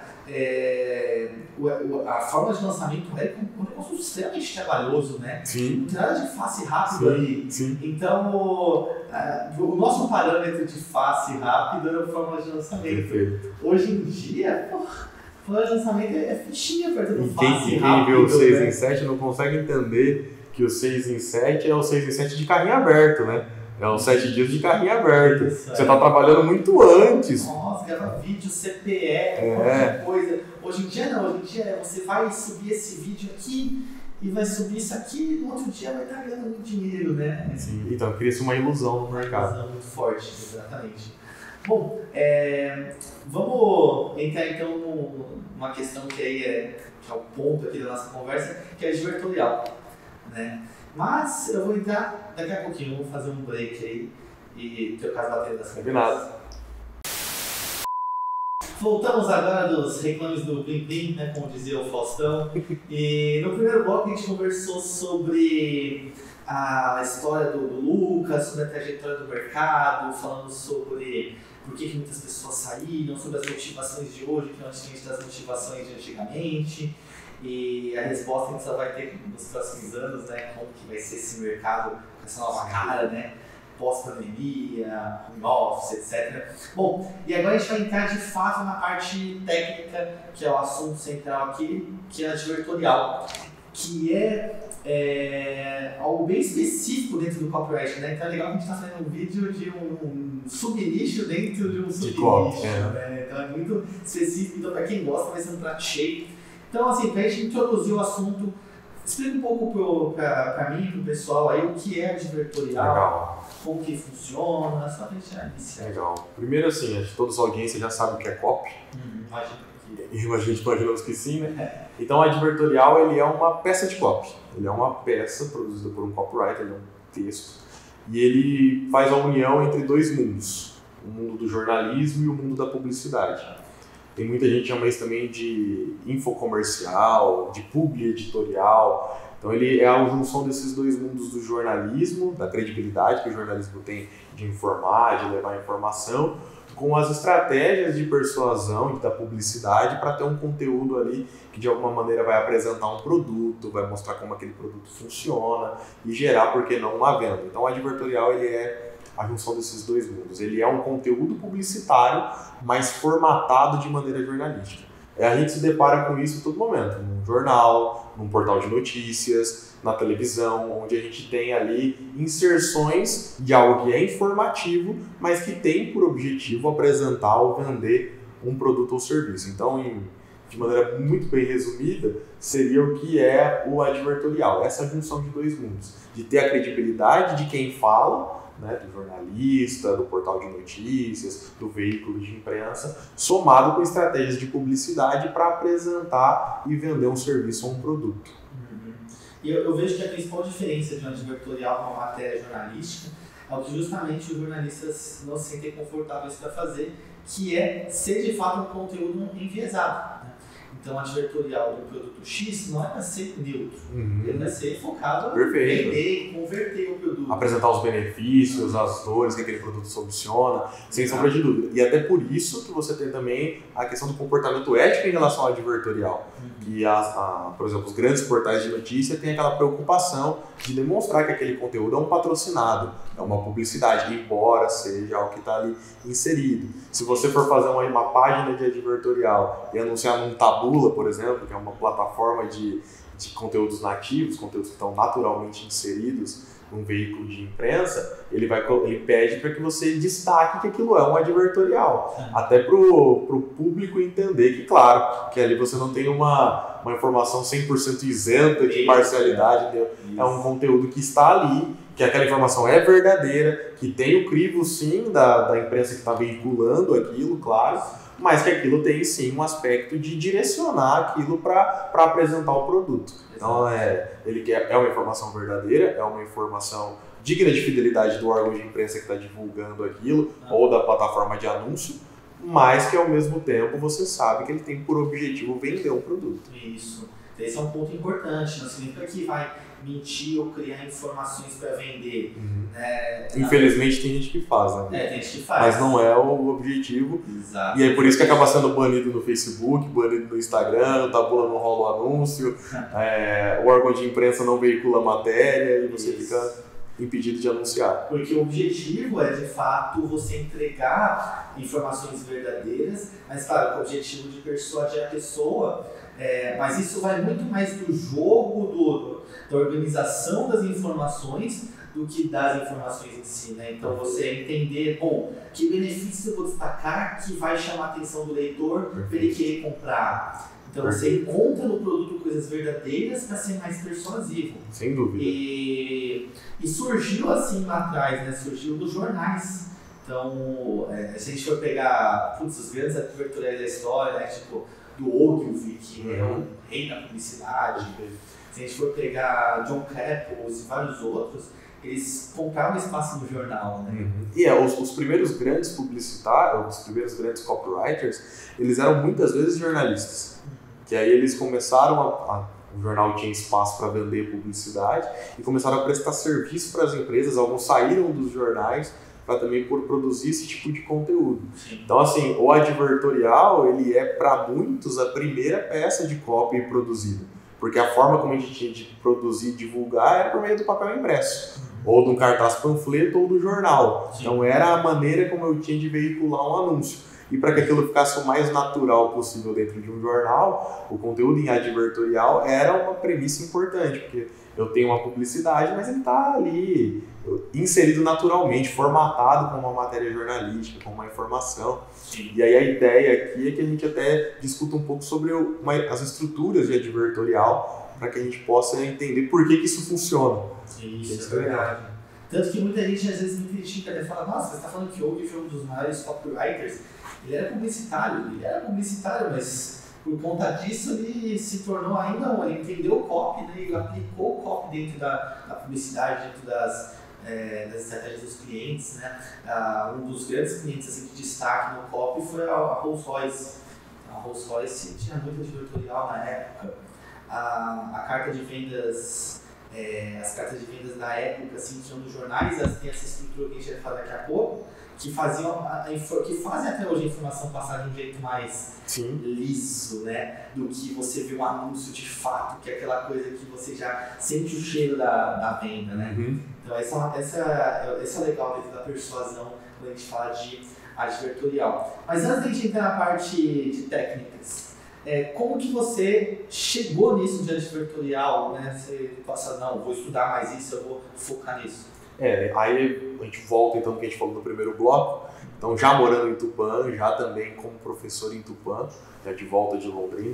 Speaker 2: é, o, o, a fórmula de lançamento é um negócio extremamente trabalhoso, né?
Speaker 1: Sim.
Speaker 2: Não tem nada de fácil e rápido
Speaker 1: Sim.
Speaker 2: aí.
Speaker 1: Sim.
Speaker 2: Então, o, a, o nosso parâmetro de fácil e rápido era a fórmula de lançamento.
Speaker 1: Perfeito.
Speaker 2: Hoje em dia, pô, a fórmula de lançamento é fichinha perto do
Speaker 1: E
Speaker 2: fácil
Speaker 1: quem,
Speaker 2: e
Speaker 1: quem
Speaker 2: rápido.
Speaker 1: vê o seis
Speaker 2: né?
Speaker 1: em sete não consegue entender que o seis em sete é o seis em sete de carrinho aberto, né? É os sete dias de carrinho aberto. Isso, você está é. trabalhando muito antes.
Speaker 2: Nossa, grava vídeo, C P E, é. qualquer coisa. Hoje em dia não, hoje em dia você vai subir esse vídeo aqui e vai subir isso aqui, no outro dia vai estar ganhando muito dinheiro, né?
Speaker 1: Sim, então cria-se uma ilusão no mercado.
Speaker 2: Uma ilusão muito forte, exatamente. Bom, é, vamos entrar então numa questão que aí é, que é o ponto aqui da nossa conversa, que é advertorial, né? Mas eu vou entrar daqui a pouquinho, vamos fazer um break aí e trocar as baterias das
Speaker 1: combinadas.
Speaker 2: Voltamos agora dos reclames do Plim Plim, né, como dizia o Faustão. E no primeiro bloco a gente conversou sobre a história do, do Lucas, sobre a trajetória do mercado, falando sobre por que, que muitas pessoas saíram, sobre as motivações de hoje, que não é diferente das motivações de antigamente. E a resposta a gente só vai ter nos próximos anos, né, como que vai ser esse mercado com essa nova cara, né, pós-pandemia, home office, etcétera. Bom, e agora a gente vai entrar de fato na parte técnica, que é o assunto central aqui, que é a advertorial, que é, é algo bem específico dentro do copyright, né? Então é legal que a gente está fazendo um vídeo de um, um sub-nicho dentro de um sub-nicho, né? Então é muito específico, então para quem gosta vai ser um prato cheio. Então, assim, para a gente introduzir o assunto, explica um pouco para mim e para o pessoal aí o que é advertorial,
Speaker 1: Legal.
Speaker 2: Como que funciona, só para a gente iniciar.
Speaker 1: Legal. Primeiro, assim, acho que toda a audiência já sabe o que é copy.
Speaker 2: Hum, imagina que...
Speaker 1: Imagina, imaginamos que sim, né? É. Então, o advertorial, ele é uma peça de copy. Ele é uma peça produzida por um copywriter, ele é um texto. E ele faz a união entre dois mundos, o mundo do jornalismo e o mundo da publicidade. Tem muita gente que chama isso também de infocomercial, de publi editorial. Então ele é a junção desses dois mundos do jornalismo, da credibilidade que o jornalismo tem de informar, de levar informação, com as estratégias de persuasão e da publicidade para ter um conteúdo ali que de alguma maneira vai apresentar um produto, vai mostrar como aquele produto funciona e gerar, por que não, uma venda. Então o advertorial ele é a junção desses dois mundos. Ele é um conteúdo publicitário, mas formatado de maneira jornalística. A gente se depara com isso em todo momento, num jornal, num portal de notícias, na televisão, onde a gente tem ali inserções de algo que é informativo, mas que tem por objetivo apresentar ou vender um produto ou serviço. Então, em, de maneira muito bem resumida, seria o que é o advertorial, essa junção de dois mundos, de ter a credibilidade de quem fala, né, do jornalista, do portal de notícias, do veículo de imprensa, somado com estratégias de publicidade para apresentar e vender um serviço ou um produto.
Speaker 2: Uhum. E eu, eu vejo que a principal diferença de um advertorial com uma matéria jornalística é o que justamente os jornalistas não se sentem confortáveis para fazer, que é ser de fato um conteúdo enviesado. Então, o advertorial do produto X não é para ser neutro, uhum. ele vai ser focado em vender, converter o produto.
Speaker 1: Apresentar os benefícios, uhum. as dores que aquele produto soluciona, sem uhum. sombra de dúvida. E até por isso que você tem também a questão do comportamento ético em relação ao advertorial. Uhum. Que, a, a, por exemplo, os grandes portais de notícia têm aquela preocupação de demonstrar que aquele conteúdo é um patrocinado, é uma publicidade, embora seja algo que está ali inserido. Se você for fazer uma, uma página de advertorial e anunciar num Taboola, por exemplo, que é uma plataforma de, de conteúdos nativos, conteúdos que estão naturalmente inseridos num veículo de imprensa, ele, vai, ele pede para que você destaque que aquilo é um advertorial. Sim. Até para o público entender que, claro, que ali você não tem uma, uma informação cem por cento isenta de parcialidade, é. é um conteúdo que está ali, que aquela informação é verdadeira, que tem o crivo, sim, da, da imprensa que está veiculando aquilo, claro, mas que aquilo tem, sim, um aspecto de direcionar aquilo para apresentar o produto. Então, é, ele quer, é uma informação verdadeira, é uma informação digna de fidelidade do órgão de imprensa que está divulgando aquilo, ah. ou da plataforma de anúncio, mas que, ao mesmo tempo, você sabe que ele tem por objetivo vender um produto.
Speaker 2: Isso. Esse é um ponto importante, não significa que vai mentir ou criar informações para vender.
Speaker 1: Uhum. Né? Infelizmente tem gente que faz, né?
Speaker 2: É, tem gente que faz.
Speaker 1: Mas não é o objetivo.
Speaker 2: Exato.
Speaker 1: E aí por isso que acaba sendo banido no Facebook, banido no Instagram, o Taboola não rola o anúncio, é, o órgão de imprensa não veicula matéria e você isso. fica impedido de anunciar.
Speaker 2: Porque o objetivo é, de fato, você entregar informações verdadeiras, mas, claro, com o objetivo de persuadir a pessoa. É, mas isso vai muito mais do jogo, do, da organização das informações, do que das informações em si, né? Então você entender, bom, que benefícios eu vou destacar que vai chamar a atenção do leitor para ele querer comprar. Então você encontra no produto coisas verdadeiras para ser mais persuasivo.
Speaker 1: Sem dúvida.
Speaker 2: E, e surgiu assim lá atrás, né? Surgiu nos jornais. Então, é, se a gente for pegar putz, os grandes advertoriais da história, né? Tipo do Ogilvy, que uhum. é o rei da publicidade. Se a gente for pegar John Caples e vários outros, eles compravam espaço no jornal, né?
Speaker 1: Uhum. E é, os, os primeiros grandes publicitários, os primeiros grandes copywriters, eles eram muitas vezes jornalistas. Uhum. Que aí eles começaram a, a o jornal tinha espaço para vender publicidade e começaram a prestar serviço para as empresas. Alguns saíram dos jornais para também produzir esse tipo de conteúdo. Sim. Então, assim, o advertorial, ele é para muitos a primeira peça de copy produzida, porque a forma como a gente tinha de produzir e divulgar era por meio do papel impresso, uhum. ou de um cartaz panfleto ou do jornal. Sim. Então, era a maneira como eu tinha de veicular um anúncio. E para que aquilo ficasse o mais natural possível dentro de um jornal, o conteúdo em advertorial era uma premissa importante, porque eu tenho uma publicidade, mas ele está ali inserido naturalmente, formatado como uma matéria jornalística, como uma informação. Sim. E aí a ideia aqui é que a gente até discuta um pouco sobre uma, as estruturas de advertorial, para que a gente possa entender por que, que isso funciona.
Speaker 2: Isso, isso é verdade. Tanto que muita gente às vezes me critica e fala, nossa, você está falando que Ogilvy foi um dos maiores copywriters. Ele era publicitário, ele era publicitário, mas por conta disso ele se tornou ainda um, ele entendeu o copy, né? Ele aplicou o copy dentro da, da publicidade, dentro das, é, das estratégias dos clientes, né? Ah, um dos grandes clientes assim, de destaque no copy foi a, a Rolls-Royce. A Rolls-Royce tinha muito advertorial na época. A, a carta de vendas, é, as cartas de vendas da época assim, tinham nos jornais, elas têm essa estrutura que a gente vai falar daqui a pouco, que faziam a, a, que fazem até hoje a informação passar de um jeito mais Sim. liso, né? Do que você vê um anúncio de fato, que é aquela coisa que você já sente o cheiro da, da venda, né? Uhum. Então essa, essa, essa é legal dentro da persuasão quando a gente fala de advertorial. Mas antes de a gente entrar na parte de técnicas, é, como que você chegou nisso de advertorial, né? Você passa, não, vou estudar mais isso, eu vou focar nisso.
Speaker 1: É, aí a gente volta então no que a gente falou no primeiro bloco, então já morando em Tupã, já também como professor em Tupã, já de volta de Londrina,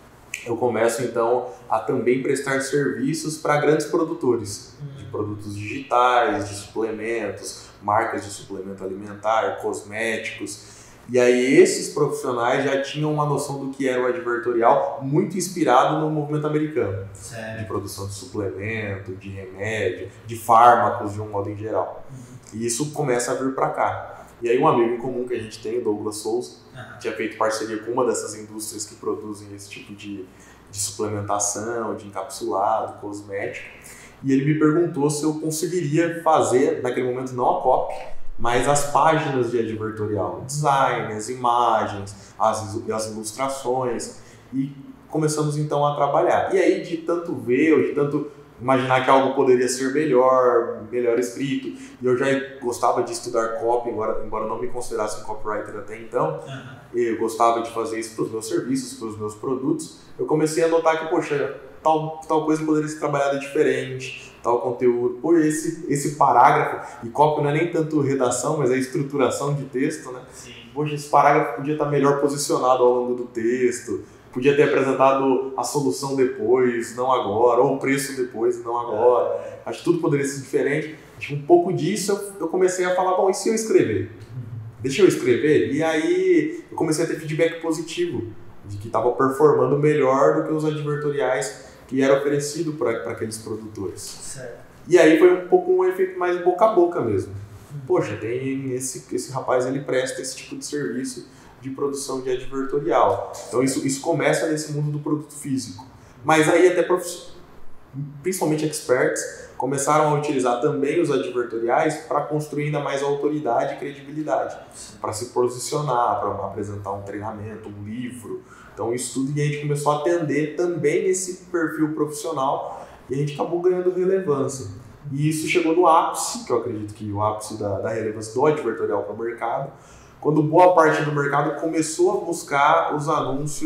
Speaker 1: eu começo então a também prestar serviços para grandes produtores, de produtos digitais, de suplementos, marcas de suplemento alimentar, cosméticos. E aí esses profissionais já tinham uma noção do que era o advertorial, muito inspirado no movimento americano,
Speaker 2: Sério?
Speaker 1: De produção de suplemento, de remédio, de fármacos de um modo em geral. Uhum. E isso começa a vir para cá. E aí um amigo em comum que a gente tem, o Douglas Souza, uhum. tinha feito parceria com uma dessas indústrias que produzem esse tipo de, de suplementação, de encapsulado, cosmético. E ele me perguntou se eu conseguiria fazer, naquele momento não a copy, mas as páginas de advertorial, design, as imagens, as, as ilustrações, e começamos então a trabalhar. E aí de tanto ver, ou de tanto imaginar que algo poderia ser melhor, melhor escrito, e eu já gostava de estudar copy, embora, embora não me considerasse um copywriter até então, uhum. eu gostava de fazer isso para os meus serviços, para os meus produtos, eu comecei a notar que, poxa, tal, tal coisa poderia ser trabalhada diferente, tal conteúdo, pô, esse, esse parágrafo, e copy não é nem tanto redação, mas é estruturação de texto, né?
Speaker 2: Sim.
Speaker 1: Poxa, esse parágrafo podia estar melhor posicionado ao longo do texto, podia ter apresentado a solução depois, não agora, ou o preço depois, não agora. É. Acho que tudo poderia ser diferente. Acho que um pouco disso eu, eu comecei a falar, bom, e se eu escrever? Deixa eu escrever? E aí eu comecei a ter feedback positivo, de que estava performando melhor do que os advertoriais que era oferecido para aqueles produtores.
Speaker 2: Certo.
Speaker 1: E aí foi um pouco um efeito mais boca a boca mesmo. Poxa, tem esse, esse rapaz, ele presta esse tipo de serviço de produção de advertorial. Então isso, isso começa nesse mundo do produto físico. Mas aí até prof... principalmente experts começaram a utilizar também os advertoriais para construir ainda mais autoridade e credibilidade, para se posicionar, para apresentar um treinamento, um livro. Então isso tudo, e a gente começou a atender também esse perfil profissional e a gente acabou ganhando relevância. E isso chegou no ápice, que eu acredito que o ápice da, da relevância do advertorial para o mercado, quando boa parte do mercado começou a buscar os anúncios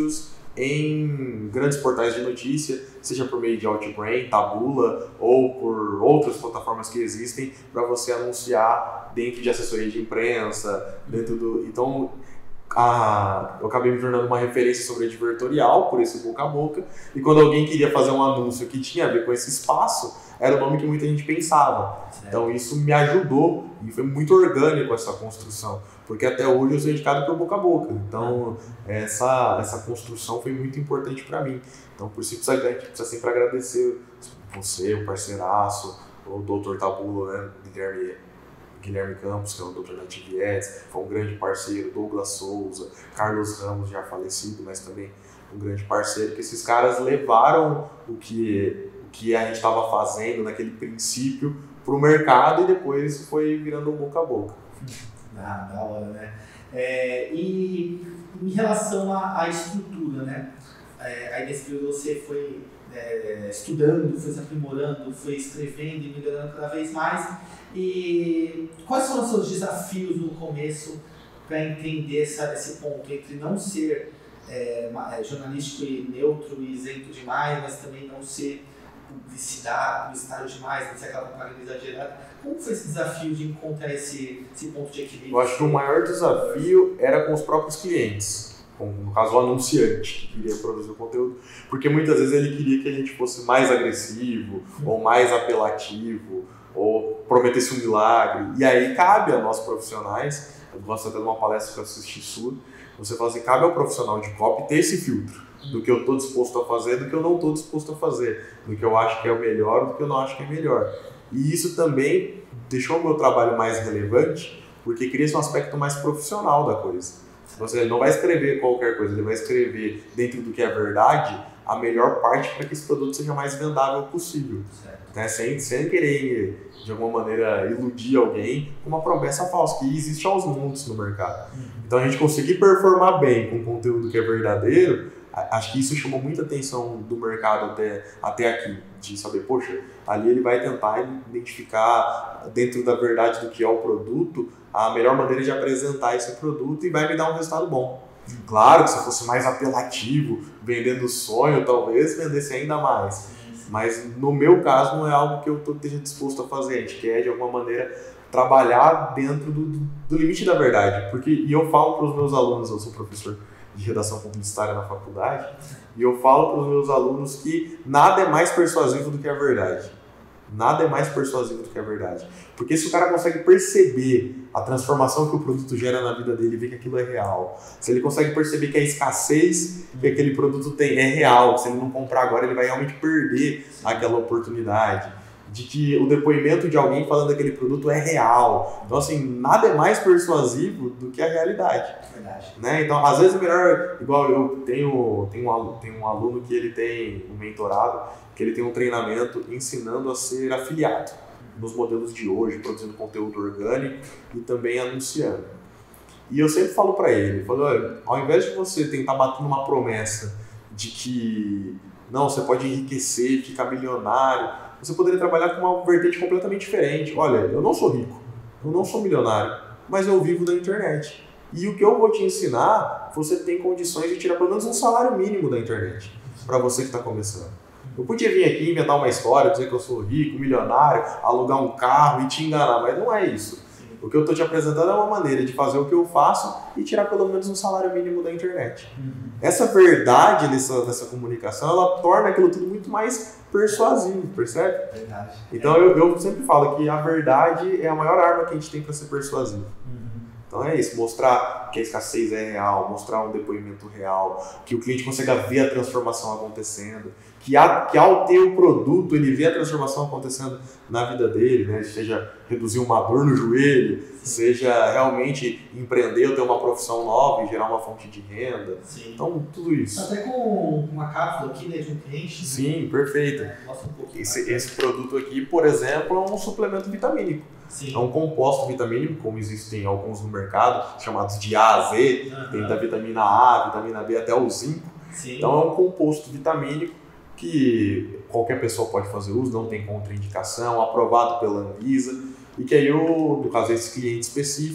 Speaker 1: em grandes portais de notícia, seja por meio de Outbrain, Taboola ou por outras plataformas que existem para você anunciar dentro de assessoria de imprensa, dentro do... Então, a, eu acabei me tornando uma referência sobre advertorial por esse boca a boca, e quando alguém queria fazer um anúncio que tinha a ver com esse espaço, era o nome que muita gente pensava. Então isso me ajudou e foi muito orgânico essa construção, porque até hoje eu sou indicado por boca a boca. Então essa, essa construção foi muito importante para mim. Então por isso a gente precisa sempre agradecer você, o parceiraço, o doutor Taboola, né, Guilherme, Guilherme Campos, que é o doutor Native Ads, foi um grande parceiro, Douglas Souza, Carlos Ramos, já falecido, mas também um grande parceiro, que esses caras levaram o que, o que a gente estava fazendo naquele princípio para o mercado e depois foi virando um boca a boca.
Speaker 2: Ah, da hora, né? É, e em relação à, à estrutura, né? É, aí nesse período você foi é, estudando, foi se aprimorando, foi escrevendo e melhorando cada vez mais. E quais foram os seus desafios no começo para entender essa, esse ponto entre não ser é, jornalístico e neutro e isento demais, mas também não ser publicidade, publicitário demais, não ser aquela propaganda exagerada? Como foi esse desafio de encontrar esse, esse ponto de equilíbrio?
Speaker 1: Eu acho que o maior desafio era com os próprios clientes, com, no caso o anunciante que queria produzir o conteúdo, porque muitas vezes ele queria que a gente fosse mais agressivo ou mais apelativo ou prometesse um milagre. E aí cabe a nós profissionais, eu gosto até de uma palestra que eu assisti sua, você fala assim, cabe ao profissional de copy ter esse filtro do que eu estou disposto a fazer, do que eu não estou disposto a fazer, do que eu acho que é o melhor, do que eu não acho que é melhor. E isso também deixou o meu trabalho mais relevante, porque cria-se um aspecto mais profissional da coisa. Você ele não vai escrever qualquer coisa, ele vai escrever dentro do que é verdade a melhor parte para que esse produto seja mais vendável possível. Né? Sem, sem querer, de alguma maneira, iludir alguém com uma promessa falsa, que existe aos montes no mercado. Então a gente conseguir performar bem com conteúdo que é verdadeiro, acho que isso chamou muita atenção do mercado até, até aqui, de saber, poxa, ali ele vai tentar identificar dentro da verdade do que é o produto, a melhor maneira de apresentar esse produto e vai me dar um resultado bom. Claro que se fosse mais apelativo, vendendo sonho, talvez vendesse ainda mais. Mas no meu caso não é algo que eu esteja disposto a fazer, a gente quer de alguma maneira trabalhar dentro do, do limite da verdade. Porque, e eu falo para os meus alunos, eu sou professor de redação publicitária na faculdade, e eu falo para os meus alunos que nada é mais persuasivo do que a verdade. Nada é mais persuasivo do que a verdade. Porque se o cara consegue perceber a transformação que o produto gera na vida dele, ver que aquilo é real, se ele consegue perceber que a escassez que aquele produto tem é real, se ele não comprar agora ele vai realmente perder aquela oportunidade, de que o depoimento de alguém falando daquele produto é real. Então, assim, nada é mais persuasivo do que a realidade.
Speaker 2: Verdade.
Speaker 1: Né? Então, às vezes é melhor, igual eu tenho, tenho, um aluno, tenho um aluno que ele tem um mentorado, que ele tem um treinamento ensinando a ser afiliado nos modelos de hoje, produzindo conteúdo orgânico e também anunciando. E eu sempre falo para ele, falo, olha, ao invés de você tentar bater numa promessa de que não, você pode enriquecer, ficar milionário, você poderia trabalhar com uma vertente completamente diferente. Olha, eu não sou rico, eu não sou milionário, mas eu vivo da internet. E o que eu vou te ensinar, você tem condições de tirar pelo menos um salário mínimo da internet, para você que está começando. Eu podia vir aqui inventar uma história, dizer que eu sou rico, milionário, alugar um carro e te enganar, mas não é isso. O que eu estou te apresentando é uma maneira de fazer o que eu faço e tirar pelo menos um salário mínimo da internet. Uhum. Essa verdade nessa, nessa comunicação, ela torna aquilo tudo muito mais persuasivo, percebe?
Speaker 2: Verdade.
Speaker 1: Então eu, eu sempre falo que a verdade é a maior arma que a gente tem para ser persuasivo. Uhum. Então é isso, mostrar que a escassez é real, mostrar um depoimento real, que o cliente consiga ver a transformação acontecendo, que, a, que ao ter o produto ele vê a transformação acontecendo na vida dele, né? Seja reduzir uma dor no joelho, seja realmente empreender ou ter uma profissão nova e gerar uma fonte de renda. Sim. Então, tudo isso.
Speaker 2: Até com uma cápsula aqui, né, de um cliente.
Speaker 1: Sim, perfeito.
Speaker 2: É, mostra um pouquinho.
Speaker 1: Esse, esse produto aqui, por exemplo, é um suplemento vitamínico. Sim. É um composto vitamínico, como existem alguns no mercado, chamados de A a Z, uhum. Tem da vitamina A, vitamina B até o zinco. Sim. Então é um composto vitamínico que qualquer pessoa pode fazer uso, não tem contraindicação, aprovado pela Anvisa, e que aí, eu, no caso desse cliente específico,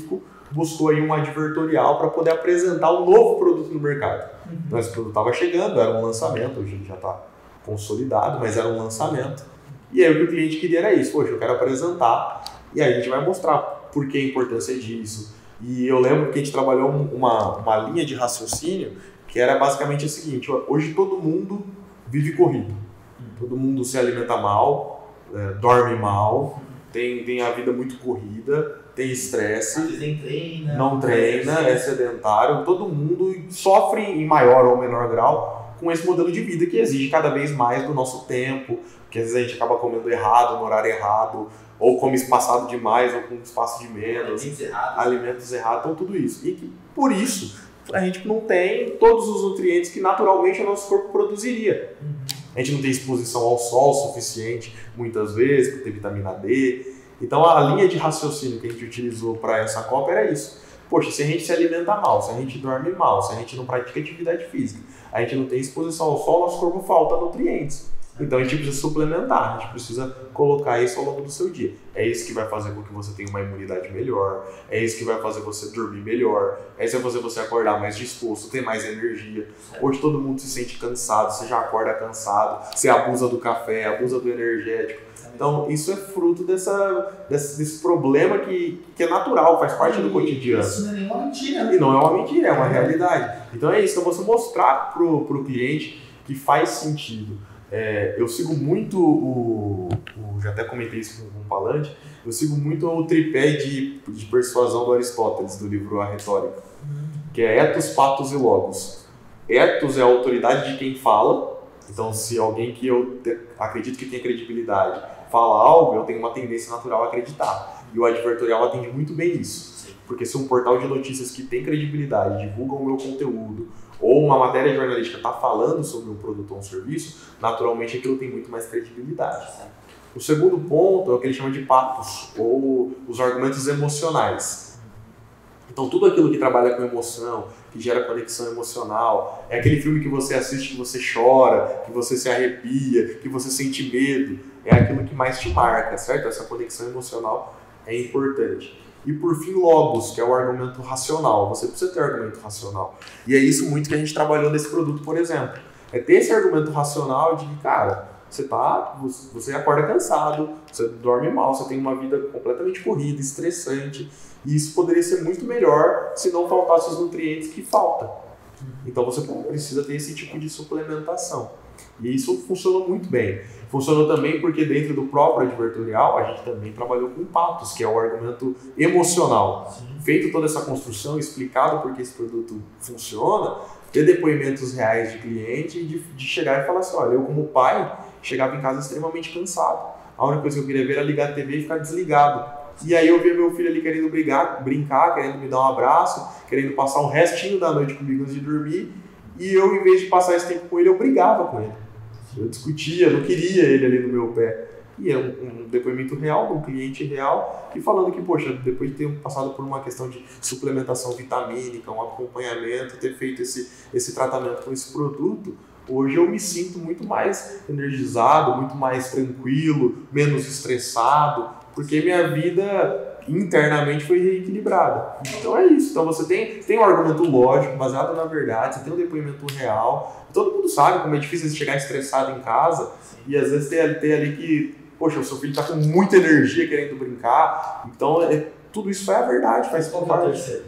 Speaker 1: buscou aí um advertorial para poder apresentar um novo produto no mercado. Uhum. Então esse produto estava chegando, era um lançamento, hoje ele já está consolidado, mas era um lançamento. E aí o que o cliente queria era isso, poxa, eu quero apresentar, e aí a gente vai mostrar por que a importância disso. E eu lembro que a gente trabalhou uma, uma linha de raciocínio que era basicamente o seguinte, hoje todo mundo vive corrido, todo mundo se alimenta mal, é, dorme mal, tem, tem a vida muito corrida, tem estresse,
Speaker 2: nem treina,
Speaker 1: não treina, é sedentário, todo mundo sofre em maior ou menor grau com esse modelo de vida que exige cada vez mais do nosso tempo, que às vezes a gente acaba comendo errado, no horário errado, ou come espaçado demais, ou com espaço de menos,
Speaker 2: alimentos errados,
Speaker 1: alimentos errados, então tudo isso. E que, por isso, a gente não tem todos os nutrientes que naturalmente o nosso corpo produziria. Uhum. A gente não tem exposição ao sol suficiente, muitas vezes, para ter vitamina D. Então a linha de raciocínio que a gente utilizou para essa Copa era isso. Poxa, se a gente se alimenta mal, se a gente dorme mal, se a gente não pratica atividade física, a gente não tem exposição ao sol, nosso corpo falta nutrientes. Então a gente precisa suplementar, a gente precisa colocar isso ao longo do seu dia. É isso que vai fazer com que você tenha uma imunidade melhor, é isso que vai fazer você dormir melhor, é isso que vai fazer você acordar mais disposto, ter mais energia. Hoje todo mundo se sente cansado, você já acorda cansado, você abusa do café, abusa do energético. Então isso é fruto dessa, desse, desse problema que, que é natural, faz parte do cotidiano.
Speaker 2: Isso não é nenhuma mentira, né?
Speaker 1: E não é uma mentira, é uma realidade. Então é isso, então você mostrar pro, pro cliente que faz sentido. É, eu sigo muito o, o, já até comentei isso com um falante, eu sigo muito o tripé de, de persuasão do Aristóteles, do livro A Retórica, que é ethos, pathos e logos. Ethos é a autoridade de quem fala, então se alguém que eu te, acredito que tem credibilidade fala algo, eu tenho uma tendência natural a acreditar, e o advertorial atende muito bem isso, porque se um portal de notícias que tem credibilidade divulga o meu conteúdo, ou uma matéria jornalística está falando sobre um produto ou um serviço, naturalmente aquilo tem muito mais credibilidade. O segundo ponto é o que ele chama de pathos, ou os argumentos emocionais. Então tudo aquilo que trabalha com emoção, que gera conexão emocional, é aquele filme que você assiste que você chora, que você se arrepia, que você sente medo, é aquilo que mais te marca, certo? Essa conexão emocional é importante. E por fim, logos, que é o argumento racional. Você precisa ter argumento racional. E é isso muito que a gente trabalhou nesse produto, por exemplo. É ter esse argumento racional de que, cara, você, tá, você acorda cansado, você dorme mal, você tem uma vida completamente corrida, estressante. E isso poderia ser muito melhor se não faltassem os nutrientes que faltam. Então você precisa ter esse tipo de suplementação. E isso funcionou muito bem. Funcionou também porque dentro do próprio advertorial a gente também trabalhou com pathos, que é o argumento emocional. Sim. Feito toda essa construção, explicado por que esse produto funciona, ter depoimentos reais de cliente e de, de chegar e falar assim, olha, eu como pai chegava em casa extremamente cansado. A única coisa que eu queria ver era ligar a T V e ficar desligado. E aí eu via meu filho ali querendo brigar, brincar, querendo me dar um abraço, querendo passar o restinho da noite comigo antes de dormir, e eu, em vez de passar esse tempo com ele, eu brigava com ele. Eu discutia, não queria ele ali no meu pé. E é um, um depoimento real, de um cliente real, e falando que, poxa, depois de ter passado por uma questão de suplementação vitamínica, um acompanhamento, ter feito esse, esse tratamento com esse produto, hoje eu me sinto muito mais energizado, muito mais tranquilo, menos estressado, porque minha vida internamente foi reequilibrada. Então é isso. Então você tem, tem um argumento lógico, baseado na verdade, você tem um depoimento real. Todo mundo sabe como é difícil chegar estressado em casa. Sim. E às vezes tem, tem ali que, poxa, o seu filho está com muita energia querendo brincar. Então é, tudo isso é a verdade, faz parte.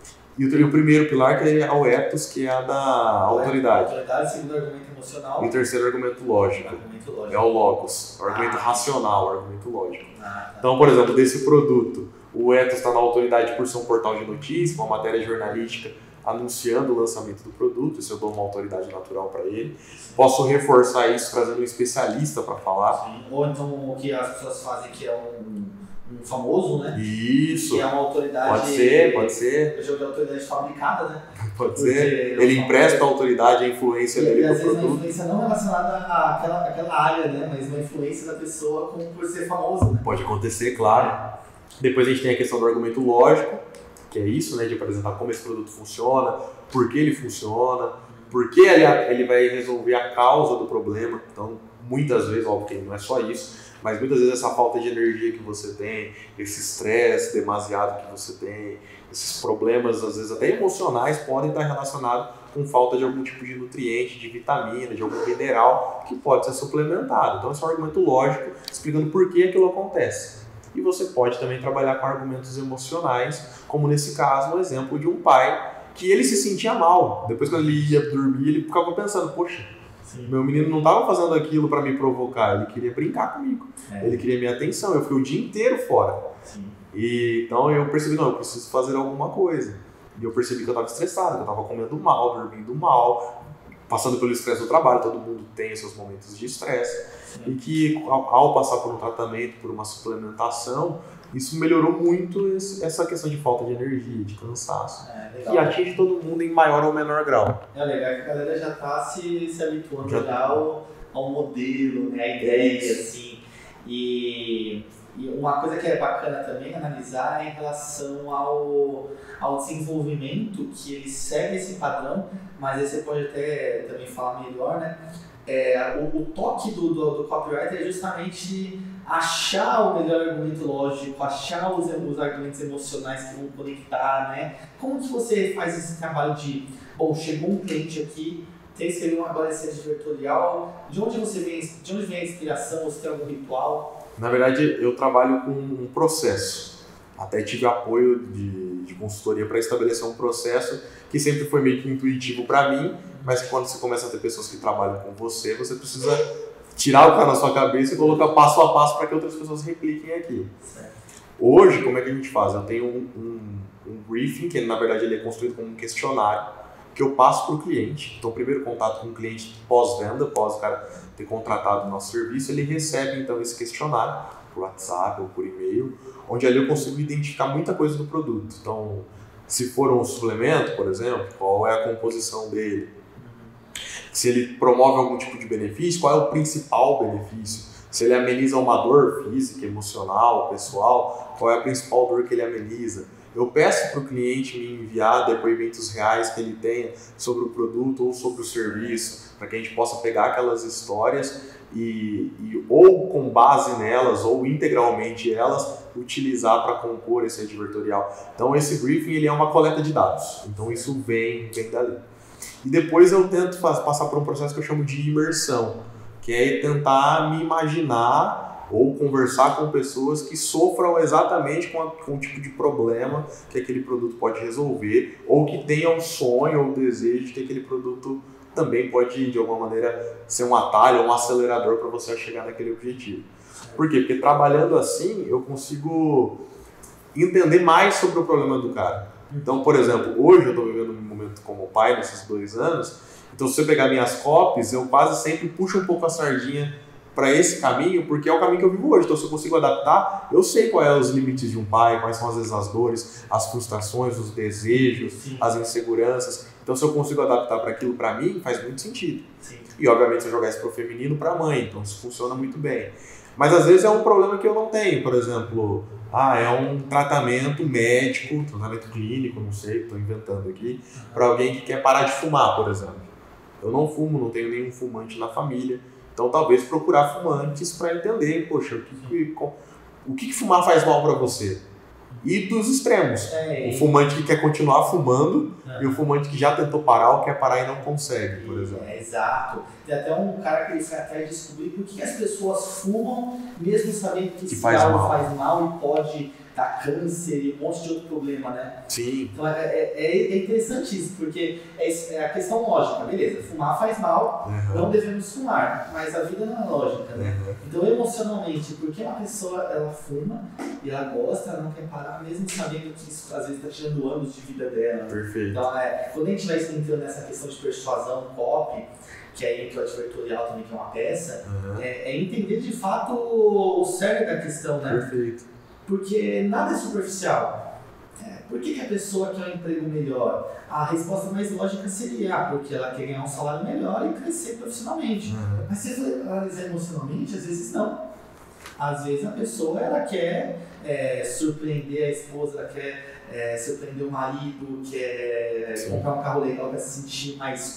Speaker 1: E o, o primeiro pilar que é o ethos, que é a da autoridade.
Speaker 2: Autoridade, segundo argumento emocional.
Speaker 1: E o terceiro argumento lógico.
Speaker 2: Argumento lógico.
Speaker 1: É o logos, o argumento ah, racional, o argumento lógico.
Speaker 2: Ah, tá.
Speaker 1: Então, por exemplo, desse produto, o ethos está na autoridade por ser um portal de notícias, uma matéria jornalística anunciando o lançamento do produto, isso eu dou uma autoridade natural para ele. Sim. Posso reforçar isso trazendo um especialista para falar.
Speaker 2: Sim. Ou então o que as pessoas fazem, que é um, um famoso, né?
Speaker 1: Isso.
Speaker 2: Que é uma autoridade...
Speaker 1: Pode ser, pode ser.
Speaker 2: Eu joguei autoridade fabricada, né?
Speaker 1: Pode Porque ser. Ele empresta a autoridade, a influência dele
Speaker 2: para o
Speaker 1: produto.
Speaker 2: Às vezes uma influência não relacionada àquela, àquela área, né? Mas uma influência da pessoa como por ser famoso, né?
Speaker 1: Pode acontecer, claro. Depois a gente tem a questão do argumento lógico, que é isso, né? De apresentar como esse produto funciona, por que ele funciona, por que ele, ele vai resolver a causa do problema. Então, muitas vezes, óbvio que não é só isso, mas muitas vezes essa falta de energia que você tem, esse estresse demasiado que você tem, esses problemas, às vezes até emocionais, podem estar relacionados com falta de algum tipo de nutriente, de vitamina, de algum mineral que pode ser suplementado. Então esse é um argumento lógico explicando por que aquilo acontece. E você pode também trabalhar com argumentos emocionais, como nesse caso, um exemplo de um pai que ele se sentia mal. Depois, quando ele ia dormir, ele ficava pensando, poxa, sim, meu menino não estava fazendo aquilo para me provocar, ele queria brincar comigo, é. ele queria minha atenção, eu fiquei o dia inteiro fora. Sim. E, então eu percebi, não, eu preciso fazer alguma coisa. E eu percebi que eu estava estressado, que eu estava comendo mal, dormindo mal, passando pelo estresse do trabalho, todo mundo tem seus momentos de estresse. E que ao, ao passar por um tratamento, por uma suplementação, isso melhorou muito esse, essa questão de falta de energia, de cansaço. É, que atinge todo mundo em maior ou menor grau.
Speaker 2: É legal que a galera já está se, se habituando já, já ao, ao modelo, né, a ideia, assim. E, e uma coisa que é bacana também analisar é em relação ao, ao desenvolvimento, que ele segue esse padrão, mas aí você pode até também falar melhor, né? É, o, o toque do, do, do copywriter é justamente achar o melhor argumento lógico, achar os, os argumentos emocionais que vão conectar, né? Como que você faz esse trabalho de, bom, chegou um cliente aqui, tem escrever agora esse advertorial, de onde você vem, de onde vem a inspiração, você tem algum ritual?
Speaker 1: Na verdade, eu trabalho com um processo. Até tive apoio de, de consultoria para estabelecer um processo que sempre foi meio que intuitivo para mim, mas quando você começa a ter pessoas que trabalham com você, você precisa tirar o cara na sua cabeça e colocar passo a passo para que outras pessoas repliquem aquilo. Certo. Hoje, como é que a gente faz? Eu tenho um, um, um briefing, que na verdade ele é construído como um questionário, que eu passo para o cliente. Então, o primeiro contato com o cliente pós-venda, pós o cara ter contratado o nosso serviço, ele recebe então esse questionário por WhatsApp ou por e-mail, onde ali eu consigo identificar muita coisa do produto. Então, se for um suplemento, por exemplo, qual é a composição dele? Se ele promove algum tipo de benefício, qual é o principal benefício? Se ele ameniza uma dor física, emocional, pessoal, qual é a principal dor que ele ameniza? Eu peço para o cliente me enviar depoimentos reais que ele tenha sobre o produto ou sobre o serviço, para que a gente possa pegar aquelas histórias e, e ou com base nelas ou integralmente elas utilizar para compor esse advertorial. Então esse briefing ele é uma coleta de dados, então isso vem, vem dali. E depois eu tento faz, passar por um processo que eu chamo de imersão, que é tentar me imaginar ou conversar com pessoas que sofram exatamente com, a, com o tipo de problema que aquele produto pode resolver, ou que tenham um sonho ou desejo de que aquele produto também pode, de alguma maneira, ser um atalho ou um acelerador para você chegar naquele objetivo. Por quê? Porque trabalhando assim, eu consigo entender mais sobre o problema do cara. Então, por exemplo, hoje eu estou vivendo um momento como pai nesses dois anos, então se você pegar minhas copies, eu quase sempre puxo um pouco a sardinha para esse caminho, porque é o caminho que eu vivo hoje. Então, se eu consigo adaptar, eu sei quais são os limites de um pai, quais são às vezes as dores, as frustrações, os desejos, Sim. as inseguranças. Então, se eu consigo adaptar para aquilo para mim, faz muito sentido. Sim. E, obviamente, se eu jogar isso para o feminino, para a mãe, então isso funciona muito bem. Mas, às vezes, é um problema que eu não tenho. Por exemplo, ah, é um tratamento médico, tratamento clínico, não sei, estou inventando aqui, para alguém que quer parar de fumar, por exemplo. Eu não fumo, não tenho nenhum fumante na família. Então, talvez procurar fumantes para entender, poxa, o que, que, o que, que fumar faz mal para você? E dos extremos. É, o fumante que quer continuar fumando é. e o fumante que já tentou parar ou quer parar e não consegue, por exemplo.
Speaker 2: É, exato. Tem até um cara que ele foi até descobrir por que as pessoas fumam, mesmo sabendo que, que cigarro faz mal. faz mal e pode dar câncer e um monte de outro problema, né?
Speaker 1: Sim.
Speaker 2: Então é, é, é interessante isso, porque é, é a questão lógica, beleza, fumar faz mal, uhum. não devemos fumar, mas a vida não é lógica, né? Uhum. Então emocionalmente, porque uma pessoa ela fuma e ela gosta, ela não quer parar, mesmo sabendo que isso às vezes está tirando anos de vida dela.
Speaker 1: Perfeito.
Speaker 2: Então é, quando a gente vai entrando nessa questão de persuasão, copy, que aí entra o advertorial também, que é uma peça, uhum. é, é entender de fato o cerne da questão, né?
Speaker 1: Perfeito.
Speaker 2: Porque nada é superficial. É, por que, que a pessoa quer um emprego melhor? A resposta mais lógica seria ah, porque ela quer ganhar um salário melhor e crescer profissionalmente. Uhum. Mas se você analisar emocionalmente, às vezes não. Às vezes a pessoa ela quer é, surpreender a esposa, ela quer é, surpreender o marido, quer Sim. comprar um carro legal para se sentir mais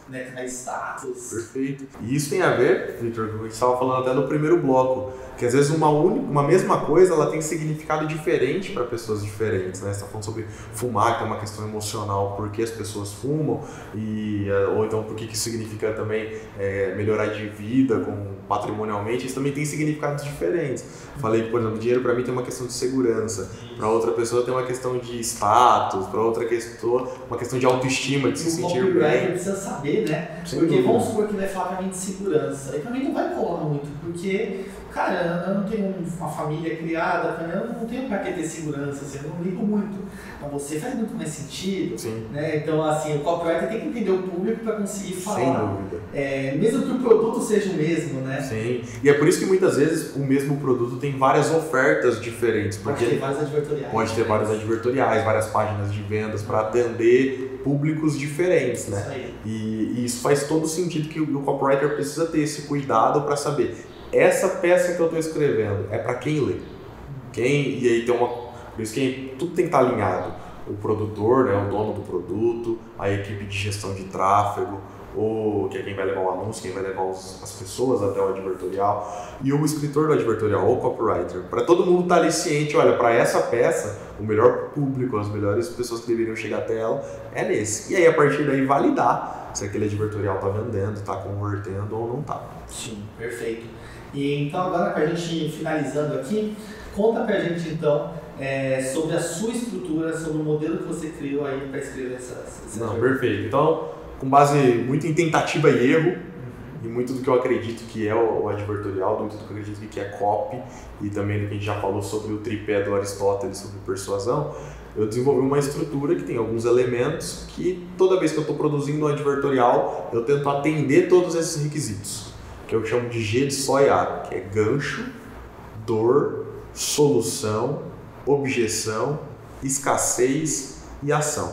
Speaker 2: né, traz status.
Speaker 1: Perfeito. E isso tem a ver, Victor, com o que a gente estava falando até no primeiro bloco, que às vezes uma, única, uma mesma coisa ela tem significado diferente para pessoas diferentes, né? Você está falando sobre fumar, que é uma questão emocional, por que as pessoas fumam, e, ou então por que isso significa também é, melhorar de vida com, patrimonialmente, isso também tem significados diferentes. Falei que, por exemplo, dinheiro para mim tem uma questão de segurança, para outra pessoa tem uma questão de status, para outra questão uma questão de autoestima, de se sentir bem. O
Speaker 2: copywriter precisa saber, né? Sem porque dúvida. Vamos supor que vai falar pra mim de segurança, e pra mim não vai colar muito, porque, cara, eu não tenho uma família criada, eu não tenho pra que ter segurança, assim, eu não ligo muito. Pra você faz muito mais sentido,
Speaker 1: Sim.
Speaker 2: né? Então, assim, o copywriter tem que entender o público pra conseguir falar.
Speaker 1: Sem dúvida.
Speaker 2: É, mesmo que o produto seja o mesmo, né?
Speaker 1: Sim, e é por isso que muitas vezes o mesmo produto tem várias ofertas diferentes. Porque
Speaker 2: pode ter vários advertoriais.
Speaker 1: Pode ter vários advertoriais, várias páginas de vendas para atender públicos diferentes, né?
Speaker 2: Isso aí.
Speaker 1: E, e isso faz todo sentido que o, o copywriter precisa ter esse cuidado para saber essa peça que eu estou escrevendo é para quem lê. Quem, e aí tem uma... Por isso que tudo tem que estar alinhado. O produtor, né, o dono do produto, a equipe de gestão de tráfego, ou que é quem vai levar o anúncio, quem vai levar os, as pessoas até o advertorial, e o escritor do advertorial, ou copywriter, para todo mundo estar ali ciente, olha, para essa peça, o melhor público, as melhores pessoas que deveriam chegar até ela é nesse. E aí, a partir daí, validar se aquele advertorial está vendendo, está convertendo ou não está.
Speaker 2: Sim, perfeito. E então, agora para a gente finalizando aqui, conta para a gente então é, sobre a sua estrutura, sobre o modelo que você criou aí para escrever essa... essa
Speaker 1: Não, perfeito. Então, com base muito em tentativa e erro, e muito do que eu acredito que é o advertorial, muito do que eu acredito que é copy, e também do que a gente já falou sobre o tripé do Aristóteles, sobre persuasão, eu desenvolvi uma estrutura que tem alguns elementos que toda vez que eu estou produzindo um advertorial, eu tento atender todos esses requisitos, que eu chamo de G de só e A, que é gancho, dor, solução, objeção, escassez e ação.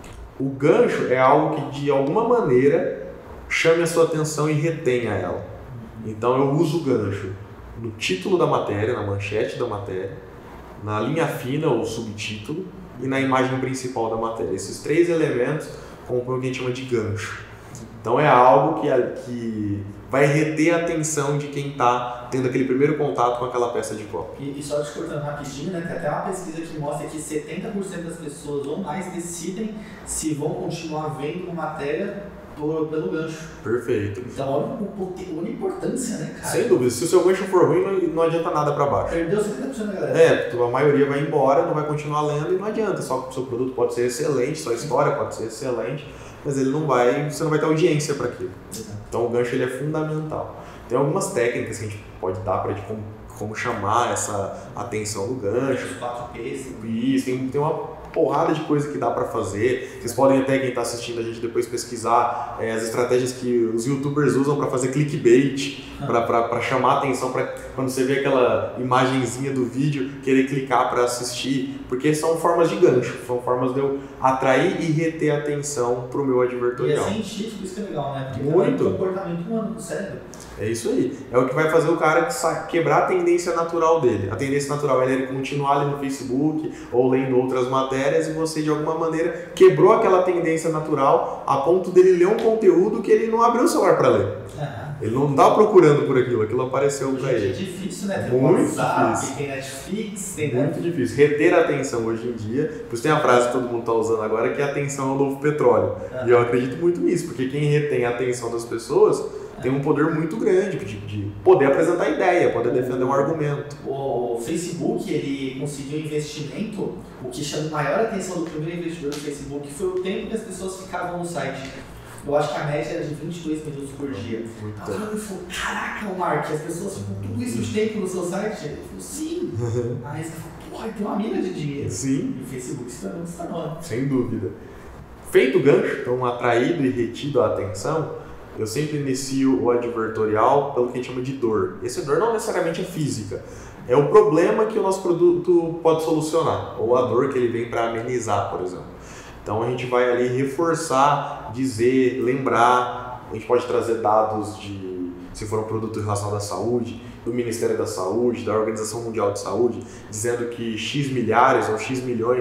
Speaker 1: O gancho é algo que, de alguma maneira, chame a sua atenção e retenha ela. Então, eu uso o gancho no título da matéria, na manchete da matéria, na linha fina ou subtítulo e na imagem principal da matéria. Esses três elementos compõem o que a gente chama de gancho. Então, é algo que, que vai reter a atenção de quem está tendo aquele primeiro contato com aquela peça de copy.
Speaker 2: E, e só te cortando rapidinho, né, tem até uma pesquisa que mostra que setenta por cento das pessoas ou mais decidem se vão continuar vendo uma matéria por, pelo gancho.
Speaker 1: Perfeito.
Speaker 2: Então, olha a importância, né, cara?
Speaker 1: Sem dúvida. Se o seu gancho for ruim, não, não adianta nada para baixo.
Speaker 2: Perdeu setenta por cento da galera.
Speaker 1: É, a maioria vai embora, não vai continuar lendo e não adianta. Só que o seu produto pode ser excelente, sua história pode ser excelente, mas ele não vai, você não vai ter audiência para aquilo.
Speaker 2: Exato.
Speaker 1: Então, o gancho ele é fundamental. Tem algumas técnicas que a gente pode dar para como, como chamar essa atenção do gancho.
Speaker 2: Os quatro P's.
Speaker 1: Isso, tem, tem uma porrada de coisa que dá para fazer. Vocês podem até, quem está assistindo a gente, depois pesquisar é, as estratégias que os youtubers usam para fazer clickbait, para chamar a atenção, para quando você vê aquela imagenzinha do vídeo, querer clicar para assistir, porque são formas de gancho, são formas de eu atrair e reter a atenção para o meu advertorial.
Speaker 2: E é científico, isso que é legal, né? Porque
Speaker 1: muito.
Speaker 2: É o comportamento humano do cérebro.
Speaker 1: É isso aí. É o que vai fazer o cara quebrar a tendência natural dele. A tendência natural é ele continuar ali no Facebook ou lendo outras matérias e você, de alguma maneira, quebrou aquela tendência natural a ponto dele ler um conteúdo que ele não abriu o celular para ler.
Speaker 2: Aham.
Speaker 1: Ele não está procurando por aquilo, aquilo apareceu para ele.
Speaker 2: É difícil, né? Tem
Speaker 1: muito
Speaker 2: WhatsApp,
Speaker 1: difícil.
Speaker 2: tem Netflix, tem...
Speaker 1: Muito difícil. Reter a atenção hoje em dia, por isso tem a frase que todo mundo está usando agora, que a atenção é o novo petróleo.
Speaker 2: Aham.
Speaker 1: E eu acredito muito nisso, porque quem retém a atenção das pessoas tem um poder muito grande de, de poder apresentar ideia, poder defender um argumento.
Speaker 2: O Facebook, ele conseguiu um investimento, o que chamou maior atenção do primeiro investidor do Facebook foi o tempo que as pessoas ficavam no site. Eu acho que a média era de vinte e dois minutos por dia.
Speaker 1: Muito
Speaker 2: Aí ele falou, caraca, Mark, as pessoas ficam tudo isso de tempo no seu site? Ele falou, sim. Aí você falou, porra, tem uma mina de dinheiro.
Speaker 1: Sim.
Speaker 2: E o Facebook se tornou, se tornou.
Speaker 1: Sem dúvida. Feito o gancho, então atraído e retido a atenção, eu sempre inicio o advertorial pelo que a gente chama de dor. Esse dor não necessariamente é física, é o problema que o nosso produto pode solucionar, ou a dor que ele vem para amenizar, por exemplo. Então a gente vai ali reforçar, dizer, lembrar, a gente pode trazer dados de, se for um produto relacionado à saúde, do Ministério da Saúde, da Organização Mundial de Saúde, dizendo que X milhares ou X milhões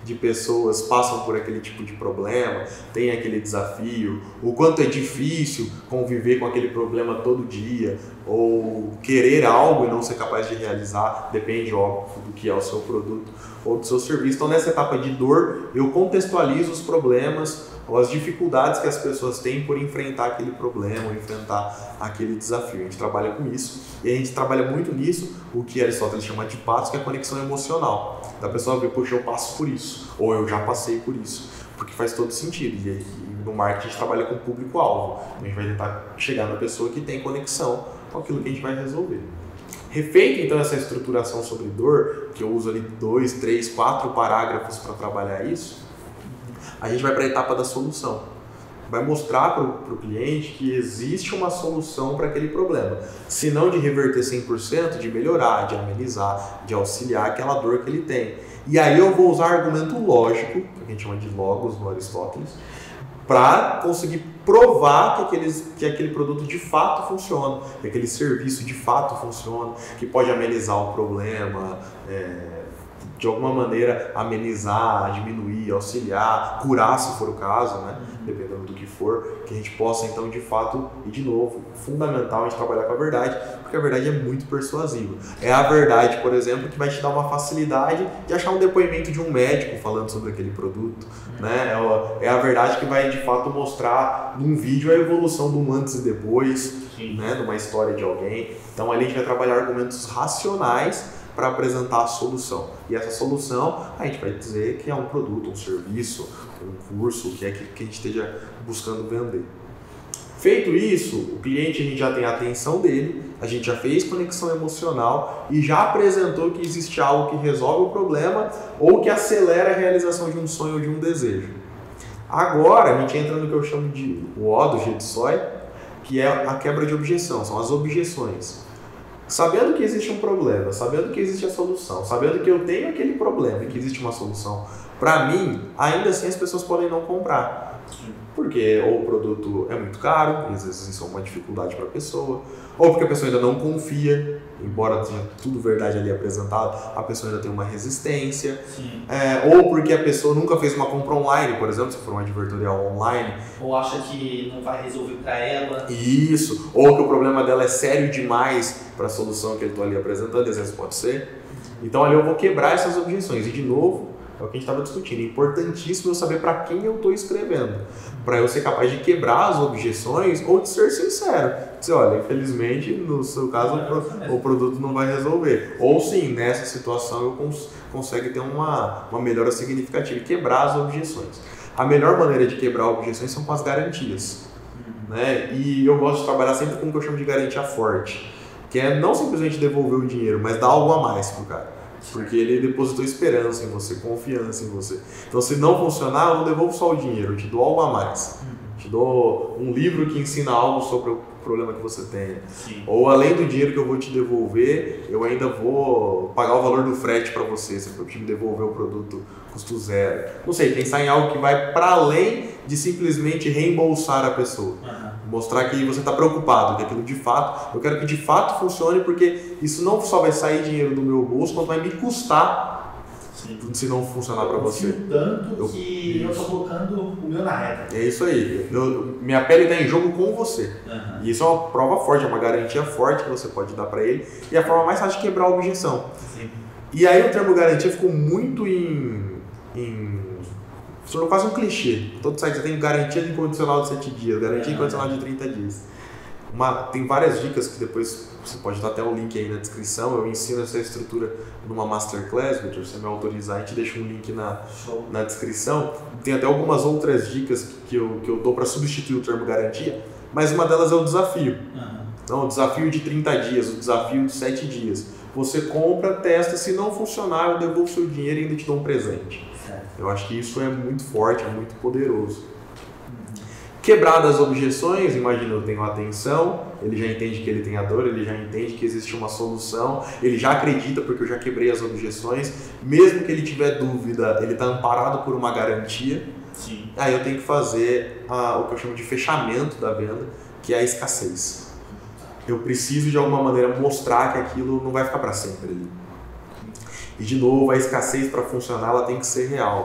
Speaker 1: de pessoas passam por aquele tipo de problema, tem aquele desafio, o quanto é difícil conviver com aquele problema todo dia, ou querer algo e não ser capaz de realizar, depende, óbvio, do que é o seu produto ou do seu serviço. Então, nessa etapa de dor, eu contextualizo os problemas ou as dificuldades que as pessoas têm por enfrentar aquele problema, ou enfrentar aquele desafio. A gente trabalha com isso, e a gente trabalha muito nisso, o que Aristóteles chama de patos, que é a conexão emocional. Da pessoa ver, poxa, eu passo por isso, ou eu já passei por isso, porque faz todo sentido. E, e no marketing a gente trabalha com público-alvo, a gente vai tentar chegar na pessoa que tem conexão com aquilo que a gente vai resolver. Refeita então essa estruturação sobre dor, que eu uso ali dois, três, quatro parágrafos para trabalhar isso, a gente vai para a etapa da solução. Vai mostrar para o cliente que existe uma solução para aquele problema. Se não de reverter cem por cento, de melhorar, de amenizar, de auxiliar aquela dor que ele tem. E aí eu vou usar argumento lógico, que a gente chama de logos no Aristóteles, para conseguir provar que, aqueles, que aquele produto de fato funciona, que aquele serviço de fato funciona, que pode amenizar o problema, é, de alguma maneira amenizar, diminuir, auxiliar, curar se for o caso, né? Dependendo do que for, que a gente possa então de fato, e de novo, fundamental a gente trabalhar com a verdade, porque a verdade é muito persuasiva. É a verdade, por exemplo, que vai te dar uma facilidade de achar um depoimento de um médico falando sobre aquele produto, né? É a verdade que vai de fato mostrar num vídeo a evolução de um antes e depois, né? Numa história de alguém. Então ali a gente vai trabalhar argumentos racionais para apresentar a solução. E essa solução a gente vai dizer que é um produto, um serviço, um curso, o que é que, que a gente esteja buscando vender. Feito isso, o cliente, a gente já tem a atenção dele, a gente já fez conexão emocional e já apresentou que existe algo que resolve o problema ou que acelera a realização de um sonho ou de um desejo. Agora a gente entra no que eu chamo de o O do Getsoi, que é a quebra de objeção, são as objeções. Sabendo que existe um problema, sabendo que existe a solução, sabendo que eu tenho aquele problema e que existe uma solução, para mim, ainda assim as pessoas podem não comprar. Porque ou o produto é muito caro, às vezes isso é uma dificuldade para a pessoa, ou porque a pessoa ainda não confia, embora tenha tudo verdade ali apresentado, a pessoa ainda tem uma resistência, é, ou porque a pessoa nunca fez uma compra online, por exemplo, se for um advertorial online.
Speaker 2: Ou acha que não vai resolver para ela.
Speaker 1: Isso, ou que o problema dela é sério demais para a solução que ele está ali apresentando, às vezes pode ser. Então ali eu vou quebrar essas objeções, e de novo, é o que a gente estava discutindo. É importantíssimo eu saber para quem eu estou escrevendo, para eu ser capaz de quebrar as objeções ou de ser sincero. Dizer, olha, infelizmente, no seu caso, o, o produto não vai resolver. Ou sim, nessa situação eu cons consigo ter uma, uma melhora significativa e quebrar as objeções. A melhor maneira de quebrar objeções são com as garantias. Né? E eu gosto de trabalhar sempre com o que eu chamo de garantia forte, que é não simplesmente devolver o dinheiro, mas dar algo a mais pro cara. Porque ele depositou esperança em você, confiança em você. Então, se não funcionar, eu não devolvo só o dinheiro, eu te dou algo a mais. Te dou um livro que ensina algo sobre o problema que você tenha. Sim. Ou além do dinheiro que eu vou te devolver, eu ainda vou pagar o valor do frete para você, se eu te devolver o produto custo zero. Não sei, pensar em algo que vai para além de simplesmente reembolsar a pessoa. Uhum. Mostrar que você está preocupado, que aquilo de fato, eu quero que de fato funcione, porque isso não só vai sair dinheiro do meu bolso, mas vai me custar. Sim. Se não funcionar para você.
Speaker 2: Tanto eu, que eu estou colocando o meu na reta.
Speaker 1: É isso aí. Eu, minha pele está em jogo com você. Uhum. E isso é uma prova forte, é uma garantia forte que você pode dar para ele. E é a forma mais fácil de quebrar a objeção. Sim. E aí o termo garantia ficou muito em... em se tornou quase um clichê. Todo site tem garantia de incondicional de sete dias, garantia incondicional de trinta dias. Uma, tem várias dicas que depois você pode dar até o link aí na descrição. Eu ensino essa estrutura numa masterclass, Victor, se você me autorizar, a gente deixa um link na, na descrição. Tem até algumas outras dicas que eu, que eu dou para substituir o termo garantia, mas uma delas é o desafio. Uhum. Então, o desafio de trinta dias, o desafio de sete dias. Você compra, testa, se não funcionar, eu devolvo seu dinheiro e ainda te dou um presente. Eu acho que isso é muito forte, é muito poderoso. Quebradas as objeções, imagina, eu tenho atenção, ele já entende que ele tem a dor, ele já entende que existe uma solução, ele já acredita porque eu já quebrei as objeções, mesmo que ele tiver dúvida, ele está amparado por uma garantia. Sim. Aí eu tenho que fazer a, o que eu chamo de fechamento da venda, que é a escassez. Eu preciso de alguma maneira mostrar que aquilo não vai ficar para sempre ali. E de novo, a escassez para funcionar ela tem que ser real.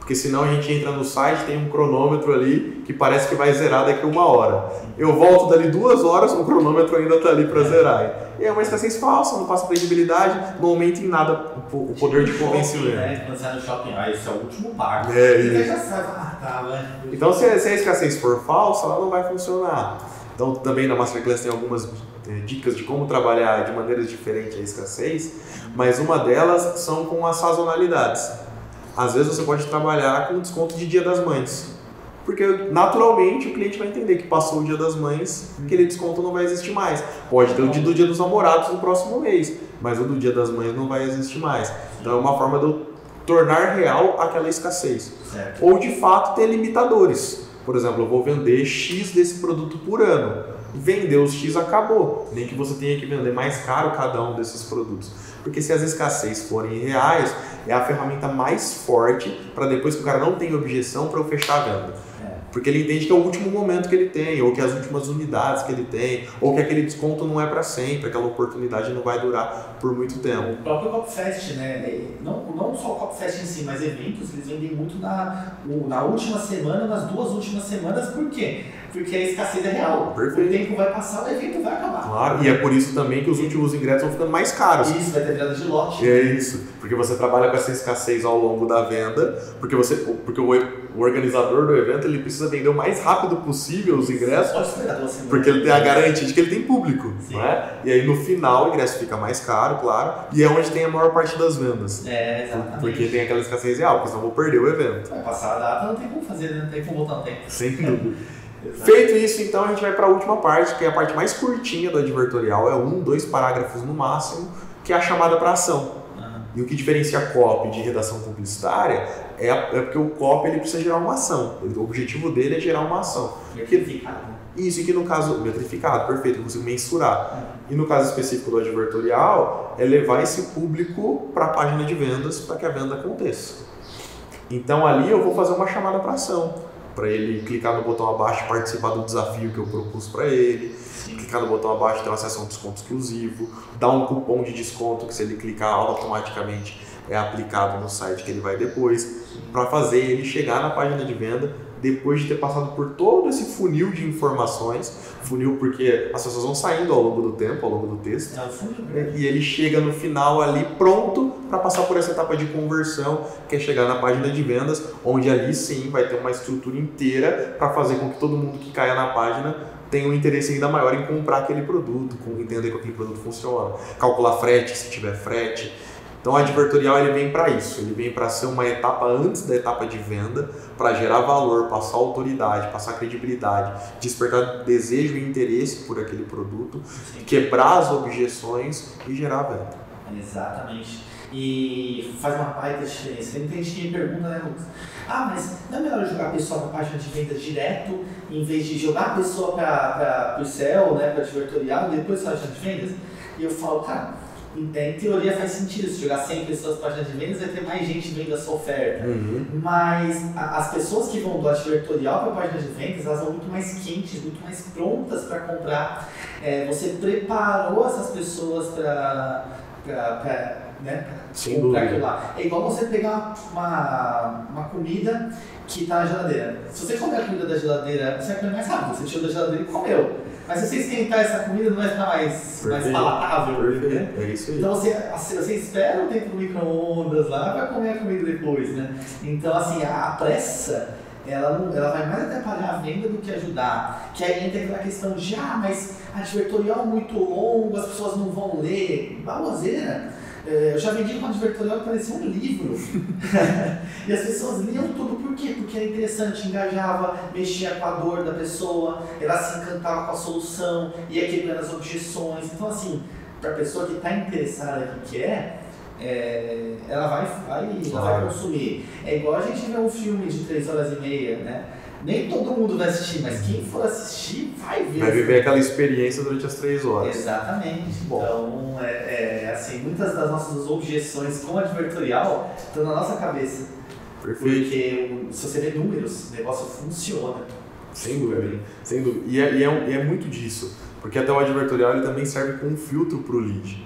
Speaker 1: Porque senão a gente entra no site, tem um cronômetro ali que parece que vai zerar daqui a uma hora. Eu volto dali duas horas, o cronômetro ainda está ali para zerar. E é uma escassez falsa, não passa credibilidade, não aumenta em nada o poder de convencimento.
Speaker 2: Né? Quando você vai no shopping, ah, esse é o último par.
Speaker 1: É,
Speaker 2: e já sabe, ah, tá, vai.
Speaker 1: Então, se a, se a escassez for falsa, ela não vai funcionar. Então, também na Masterclass tem algumas é, dicas de como trabalhar de maneiras diferentes a escassez, mas uma delas são com as sazonalidades. Às vezes você pode trabalhar com desconto de Dia das Mães, porque naturalmente o cliente vai entender que passou o Dia das Mães, aquele desconto não vai existir mais. Pode ter o dia do Dia dos Namorados no próximo mês, mas o do Dia das Mães não vai existir mais. Então é uma forma de eu tornar real aquela escassez.
Speaker 2: Certo.
Speaker 1: Ou de fato ter limitadores. Por exemplo, eu vou vender X desse produto por ano. Vender os X acabou. Nem que você tenha que vender mais caro cada um desses produtos. Porque se as escassez forem reais, é a ferramenta mais forte para depois que o cara não tem objeção para eu fechar a venda. Porque ele entende que é o último momento que ele tem, ou que as últimas unidades que ele tem, ou que aquele desconto não é para sempre, aquela oportunidade não vai durar por muito tempo.
Speaker 2: O próprio Copfest, né? Não, não só o Copfest em si, mas eventos, eles vendem muito na, na última semana, nas duas últimas semanas, por quê? Porque a escassez é real.
Speaker 1: Perfeito.
Speaker 2: O tempo vai passar, o evento vai acabar.
Speaker 1: Claro, e é por isso também que os últimos ingressos vão ficando mais caros.
Speaker 2: Isso, vai ter virada de lote.
Speaker 1: É isso, porque você trabalha com essa escassez ao longo da venda, porque, você, porque o, o organizador do evento ele precisa vender o mais rápido possível os ingressos,
Speaker 2: pode esperar duas semanas.
Speaker 1: Porque ele tem a garantia de que ele tem público, não é? E aí no final o ingresso fica mais caro, claro, e é onde tem a maior parte das vendas.
Speaker 2: É, exatamente.
Speaker 1: Porque tem aquela escassez real, porque senão eu vou perder o evento.
Speaker 2: Vai passar a data, não tem como fazer, né? Não tem como voltar no tempo.
Speaker 1: Sem dúvida. Feito isso, então a gente vai para a última parte, que é a parte mais curtinha do advertorial, é um, dois parágrafos no máximo, que é a chamada para ação. Uhum. E o que diferencia copy de redação publicitária é, a, é porque o copy ele precisa gerar uma ação. O objetivo dele é gerar uma ação.
Speaker 2: Metrificado.
Speaker 1: Isso, e que no caso, metrificado, perfeito, eu consigo mensurar. Uhum. E no caso específico do advertorial, é levar esse público para a página de vendas para que a venda aconteça. Então ali eu vou fazer uma chamada para ação. Para ele clicar no botão abaixo e participar do desafio que eu propus para ele. Sim. Clicar no botão abaixo ter acesso a um desconto exclusivo, dar um cupom de desconto que se ele clicar automaticamente é aplicado no site que ele vai depois, para fazer ele chegar na página de venda depois de ter passado por todo esse funil de informações, funil porque as pessoas vão saindo ao longo do tempo, ao longo do texto,
Speaker 2: é o funil, né?
Speaker 1: E ele chega no final ali pronto para passar por essa etapa de conversão, que é chegar na página de vendas, onde ali sim vai ter uma estrutura inteira para fazer com que todo mundo que caia na página tenha um interesse ainda maior em comprar aquele produto, entender como aquele produto funciona, calcular frete, se tiver frete. Então o advertorial ele vem para isso, ele vem para ser uma etapa antes da etapa de venda, para gerar valor, passar autoridade, passar credibilidade, despertar desejo e interesse por aquele produto, sim, quebrar as objeções e gerar venda.
Speaker 2: Exatamente. E faz uma baita diferença. Tem gente que me pergunta, né, Lucas? Ah, mas não é melhor jogar a pessoa para a página de vendas direto, em vez de jogar a pessoa para o céu, né, para o advertorial, e depois para a página de vendas? E eu falo, cara, em teoria faz sentido, se jogar cem pessoas para a página de vendas, vai ter mais gente vendo a sua oferta. Uhum. Mas a, as pessoas que vão do advertorial para a página de vendas, elas vão muito mais quentes, muito mais prontas para comprar. É, você preparou essas pessoas para né, comprar aquilo lá. É igual você pegar uma, uma comida que está na geladeira. Se você comer a comida da geladeira, você vai comer mais rápido. Você tirou da geladeira e comeu. Mas se você esquentar essa comida, não vai ficar mais, mais palatável. Né?
Speaker 1: É isso aí.
Speaker 2: Então você, você espera um tempo no micro-ondas lá para comer a comida depois. Né? Então, assim, a pressa, ela, não, ela vai mais atrapalhar a venda do que ajudar. Que aí entra aquela questão de, ah, mas advertorial é muito longo, as pessoas não vão ler. Baboseira. Eu já vendi um advertorial que parecia um livro. E as pessoas liam tudo, por quê? Porque era interessante, engajava, mexia com a dor da pessoa, ela se encantava com a solução, ia quebrando as objeções. Então, assim, para a pessoa que está interessada, que quer, é, ela, vai, vai, ela vai consumir. É igual a gente ver um filme de três horas e meia, né? Nem todo mundo vai assistir, mas quem for assistir vai ver.
Speaker 1: Vai viver aquela experiência durante as três horas.
Speaker 2: Exatamente. Bom. Então, é, é, assim, muitas das nossas objeções com o advertorial estão na nossa cabeça.
Speaker 1: Perfeito.
Speaker 2: Porque se você vê números, o negócio funciona.
Speaker 1: Sem dúvida. Sem dúvida. E é, e é, e é muito disso. Porque até o advertorial ele também serve como um filtro para o lead.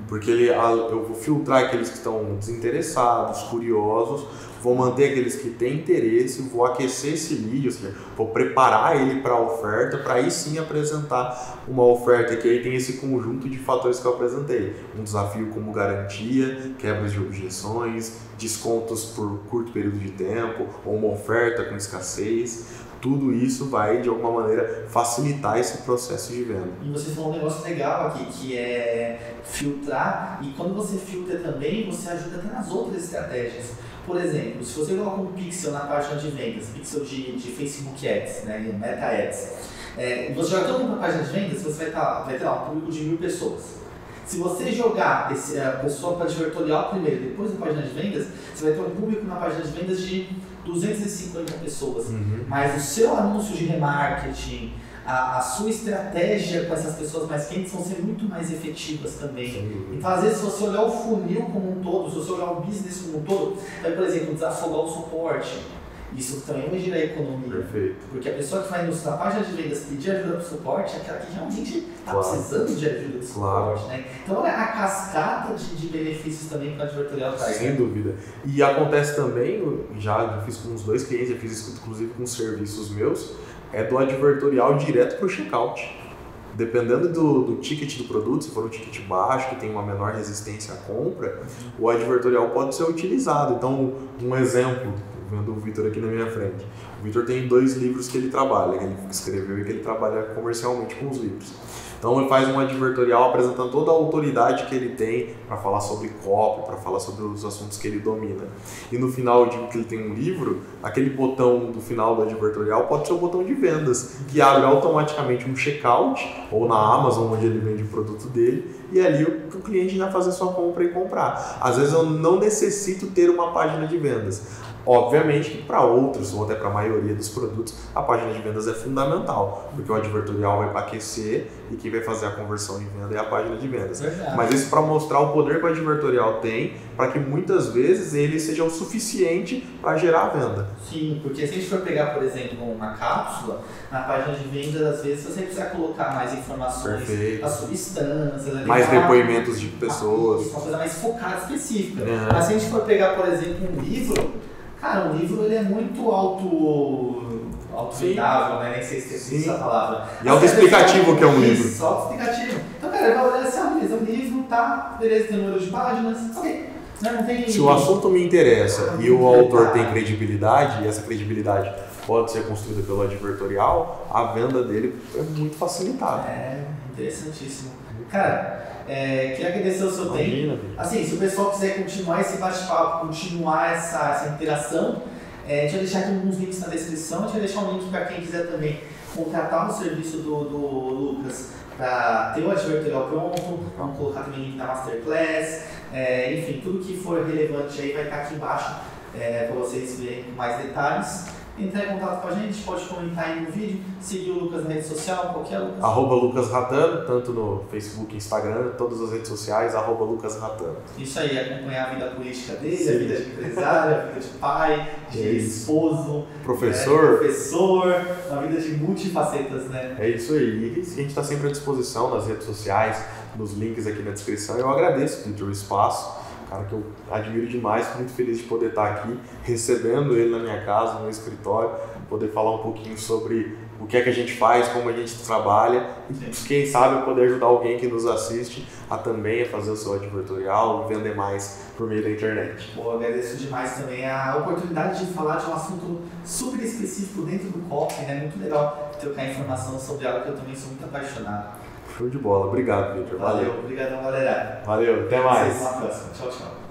Speaker 1: Porque ele, eu vou filtrar aqueles que estão desinteressados, curiosos, vou manter aqueles que têm interesse, vou aquecer esse lead, ou seja, vou preparar ele para a oferta, para aí sim apresentar uma oferta que aí tem esse conjunto de fatores que eu apresentei. Um desafio como garantia, quebras de objeções, descontos por curto período de tempo, ou uma oferta com escassez. Tudo isso vai, de alguma maneira, facilitar esse processo de venda.
Speaker 2: E você falou um negócio legal aqui, que é filtrar, e quando você filtra também, você ajuda até nas outras estratégias. Por exemplo, se você coloca um pixel na página de vendas, pixel de, de Facebook Ads, né, Meta Ads, é, você joga todo mundo para a página de vendas, você vai, tá, vai ter lá um público de mil pessoas. Se você jogar esse, a pessoa para advertorial primeiro, depois na página de vendas, você vai ter um público na página de vendas de duzentas e cinquenta pessoas. Uhum. Mas o seu anúncio de remarketing, a, a sua estratégia com essas pessoas mais quentes vão ser muito mais efetivas também. Uhum. Então, às vezes, se você olhar o funil como um todo, se você olhar o business como um todo, vai, por exemplo, desafogar o suporte. Isso também vai gerar economia.
Speaker 1: Perfeito.
Speaker 2: Porque a pessoa que vai na página de vendas pedir ajuda para o suporte é aquela que realmente está
Speaker 1: claro.
Speaker 2: precisando de ajuda do
Speaker 1: claro.
Speaker 2: suporte. Né? Então, olha a cascata de, de benefícios também que a advertorial traz.
Speaker 1: Sem
Speaker 2: né?
Speaker 1: dúvida. E acontece também, já eu fiz com uns dois clientes, eu fiz isso inclusive com serviços meus, é do advertorial direto para o checkout. Dependendo do, do ticket do produto, se for um ticket baixo, que tem uma menor resistência à compra, o advertorial pode ser utilizado. Então, um exemplo, vendo o Vitor aqui na minha frente. O Vitor tem dois livros que ele trabalha, que ele escreveu e que ele trabalha comercialmente com os livros. Então ele faz um advertorial apresentando toda a autoridade que ele tem para falar sobre copy, para falar sobre os assuntos que ele domina. E no final eu digo que ele tem um livro, aquele botão do final do advertorial pode ser o botão de vendas, que abre automaticamente um checkout, ou na Amazon, onde ele vende o produto dele, e ali o, o cliente vai fazer sua compra e comprar. Às vezes eu não necessito ter uma página de vendas. Obviamente que para outros, ou até para a maioria dos produtos, a página de vendas é fundamental, porque o advertorial vai para aquecer e quem vai fazer a conversão em venda é a página de vendas.
Speaker 2: Verdade.
Speaker 1: Mas isso para mostrar o poder que o advertorial tem, para que muitas vezes ele seja o suficiente para gerar a venda.
Speaker 2: Sim, porque se a gente for pegar, por exemplo, uma cápsula, na página de vendas, às vezes você precisa colocar mais informações,
Speaker 1: Perfeito.
Speaker 2: as substâncias,
Speaker 1: mais depoimentos de pessoas.
Speaker 2: Uma coisa mais focada, específica.
Speaker 1: É.
Speaker 2: Mas se a gente for pegar, por exemplo, um livro, cara, um livro ele é muito auto... auto-vendável, né? Nem sei se existe essa palavra.
Speaker 1: E auto-explicativo que é um livro.
Speaker 2: Isso, auto-explicativo. Então, cara, ele vai olhar assim, ah, beleza, um livro, tá, beleza, tem número de páginas, ok. Não, não tem...
Speaker 1: Se o assunto me interessa e o autor tem credibilidade, e essa credibilidade pode ser construída pelo advertorial, a venda dele é muito facilitada.
Speaker 2: É, interessantíssimo. Cara, é, queria agradecer o seu
Speaker 1: Imagina,
Speaker 2: tempo. Assim, se o pessoal quiser continuar esse bate-papo, continuar essa, essa interação, é, a gente vai deixar aqui alguns links na descrição, a gente vai deixar um link para quem quiser também contratar o serviço do, do Lucas para ter o advertorial pronto, vamos colocar também o link da Masterclass, é, enfim, tudo que for relevante aí vai estar aqui embaixo é, para vocês verem com mais detalhes. Entrar em contato com a gente, pode comentar aí no vídeo, seguir o Lucas na rede social, qualquer Lucas.
Speaker 1: Arroba Lucas Ratano, tanto no Facebook, Instagram, todas as redes sociais, arroba Lucas Ratano.
Speaker 2: Isso aí, acompanhar a vida política dele,
Speaker 1: Sim.
Speaker 2: a vida de empresário, a vida de pai, de
Speaker 1: é
Speaker 2: esposo,
Speaker 1: professor.
Speaker 2: É, professor, uma vida de multifacetas, né?
Speaker 1: É isso aí. E a gente está sempre à disposição nas redes sociais, nos links aqui na descrição. Eu agradeço, Vitor, o espaço. Cara que eu admiro demais, muito feliz de poder estar aqui, recebendo ele na minha casa, no meu escritório, poder falar um pouquinho sobre o que é que a gente faz, como a gente trabalha, e quem sabe eu poder ajudar alguém que nos assiste a também a fazer o seu advertorial e vender mais por meio da internet.
Speaker 2: Bom, eu agradeço demais também a oportunidade de falar de um assunto super específico dentro do copy, né? Muito legal trocar informação sobre algo que eu também sou muito apaixonado.
Speaker 1: Show de bola. Obrigado, Vitor.
Speaker 2: Valeu. Valeu. Obrigadão, galera.
Speaker 1: Valeu. Até mais.
Speaker 2: Até a próxima. Tchau, tchau.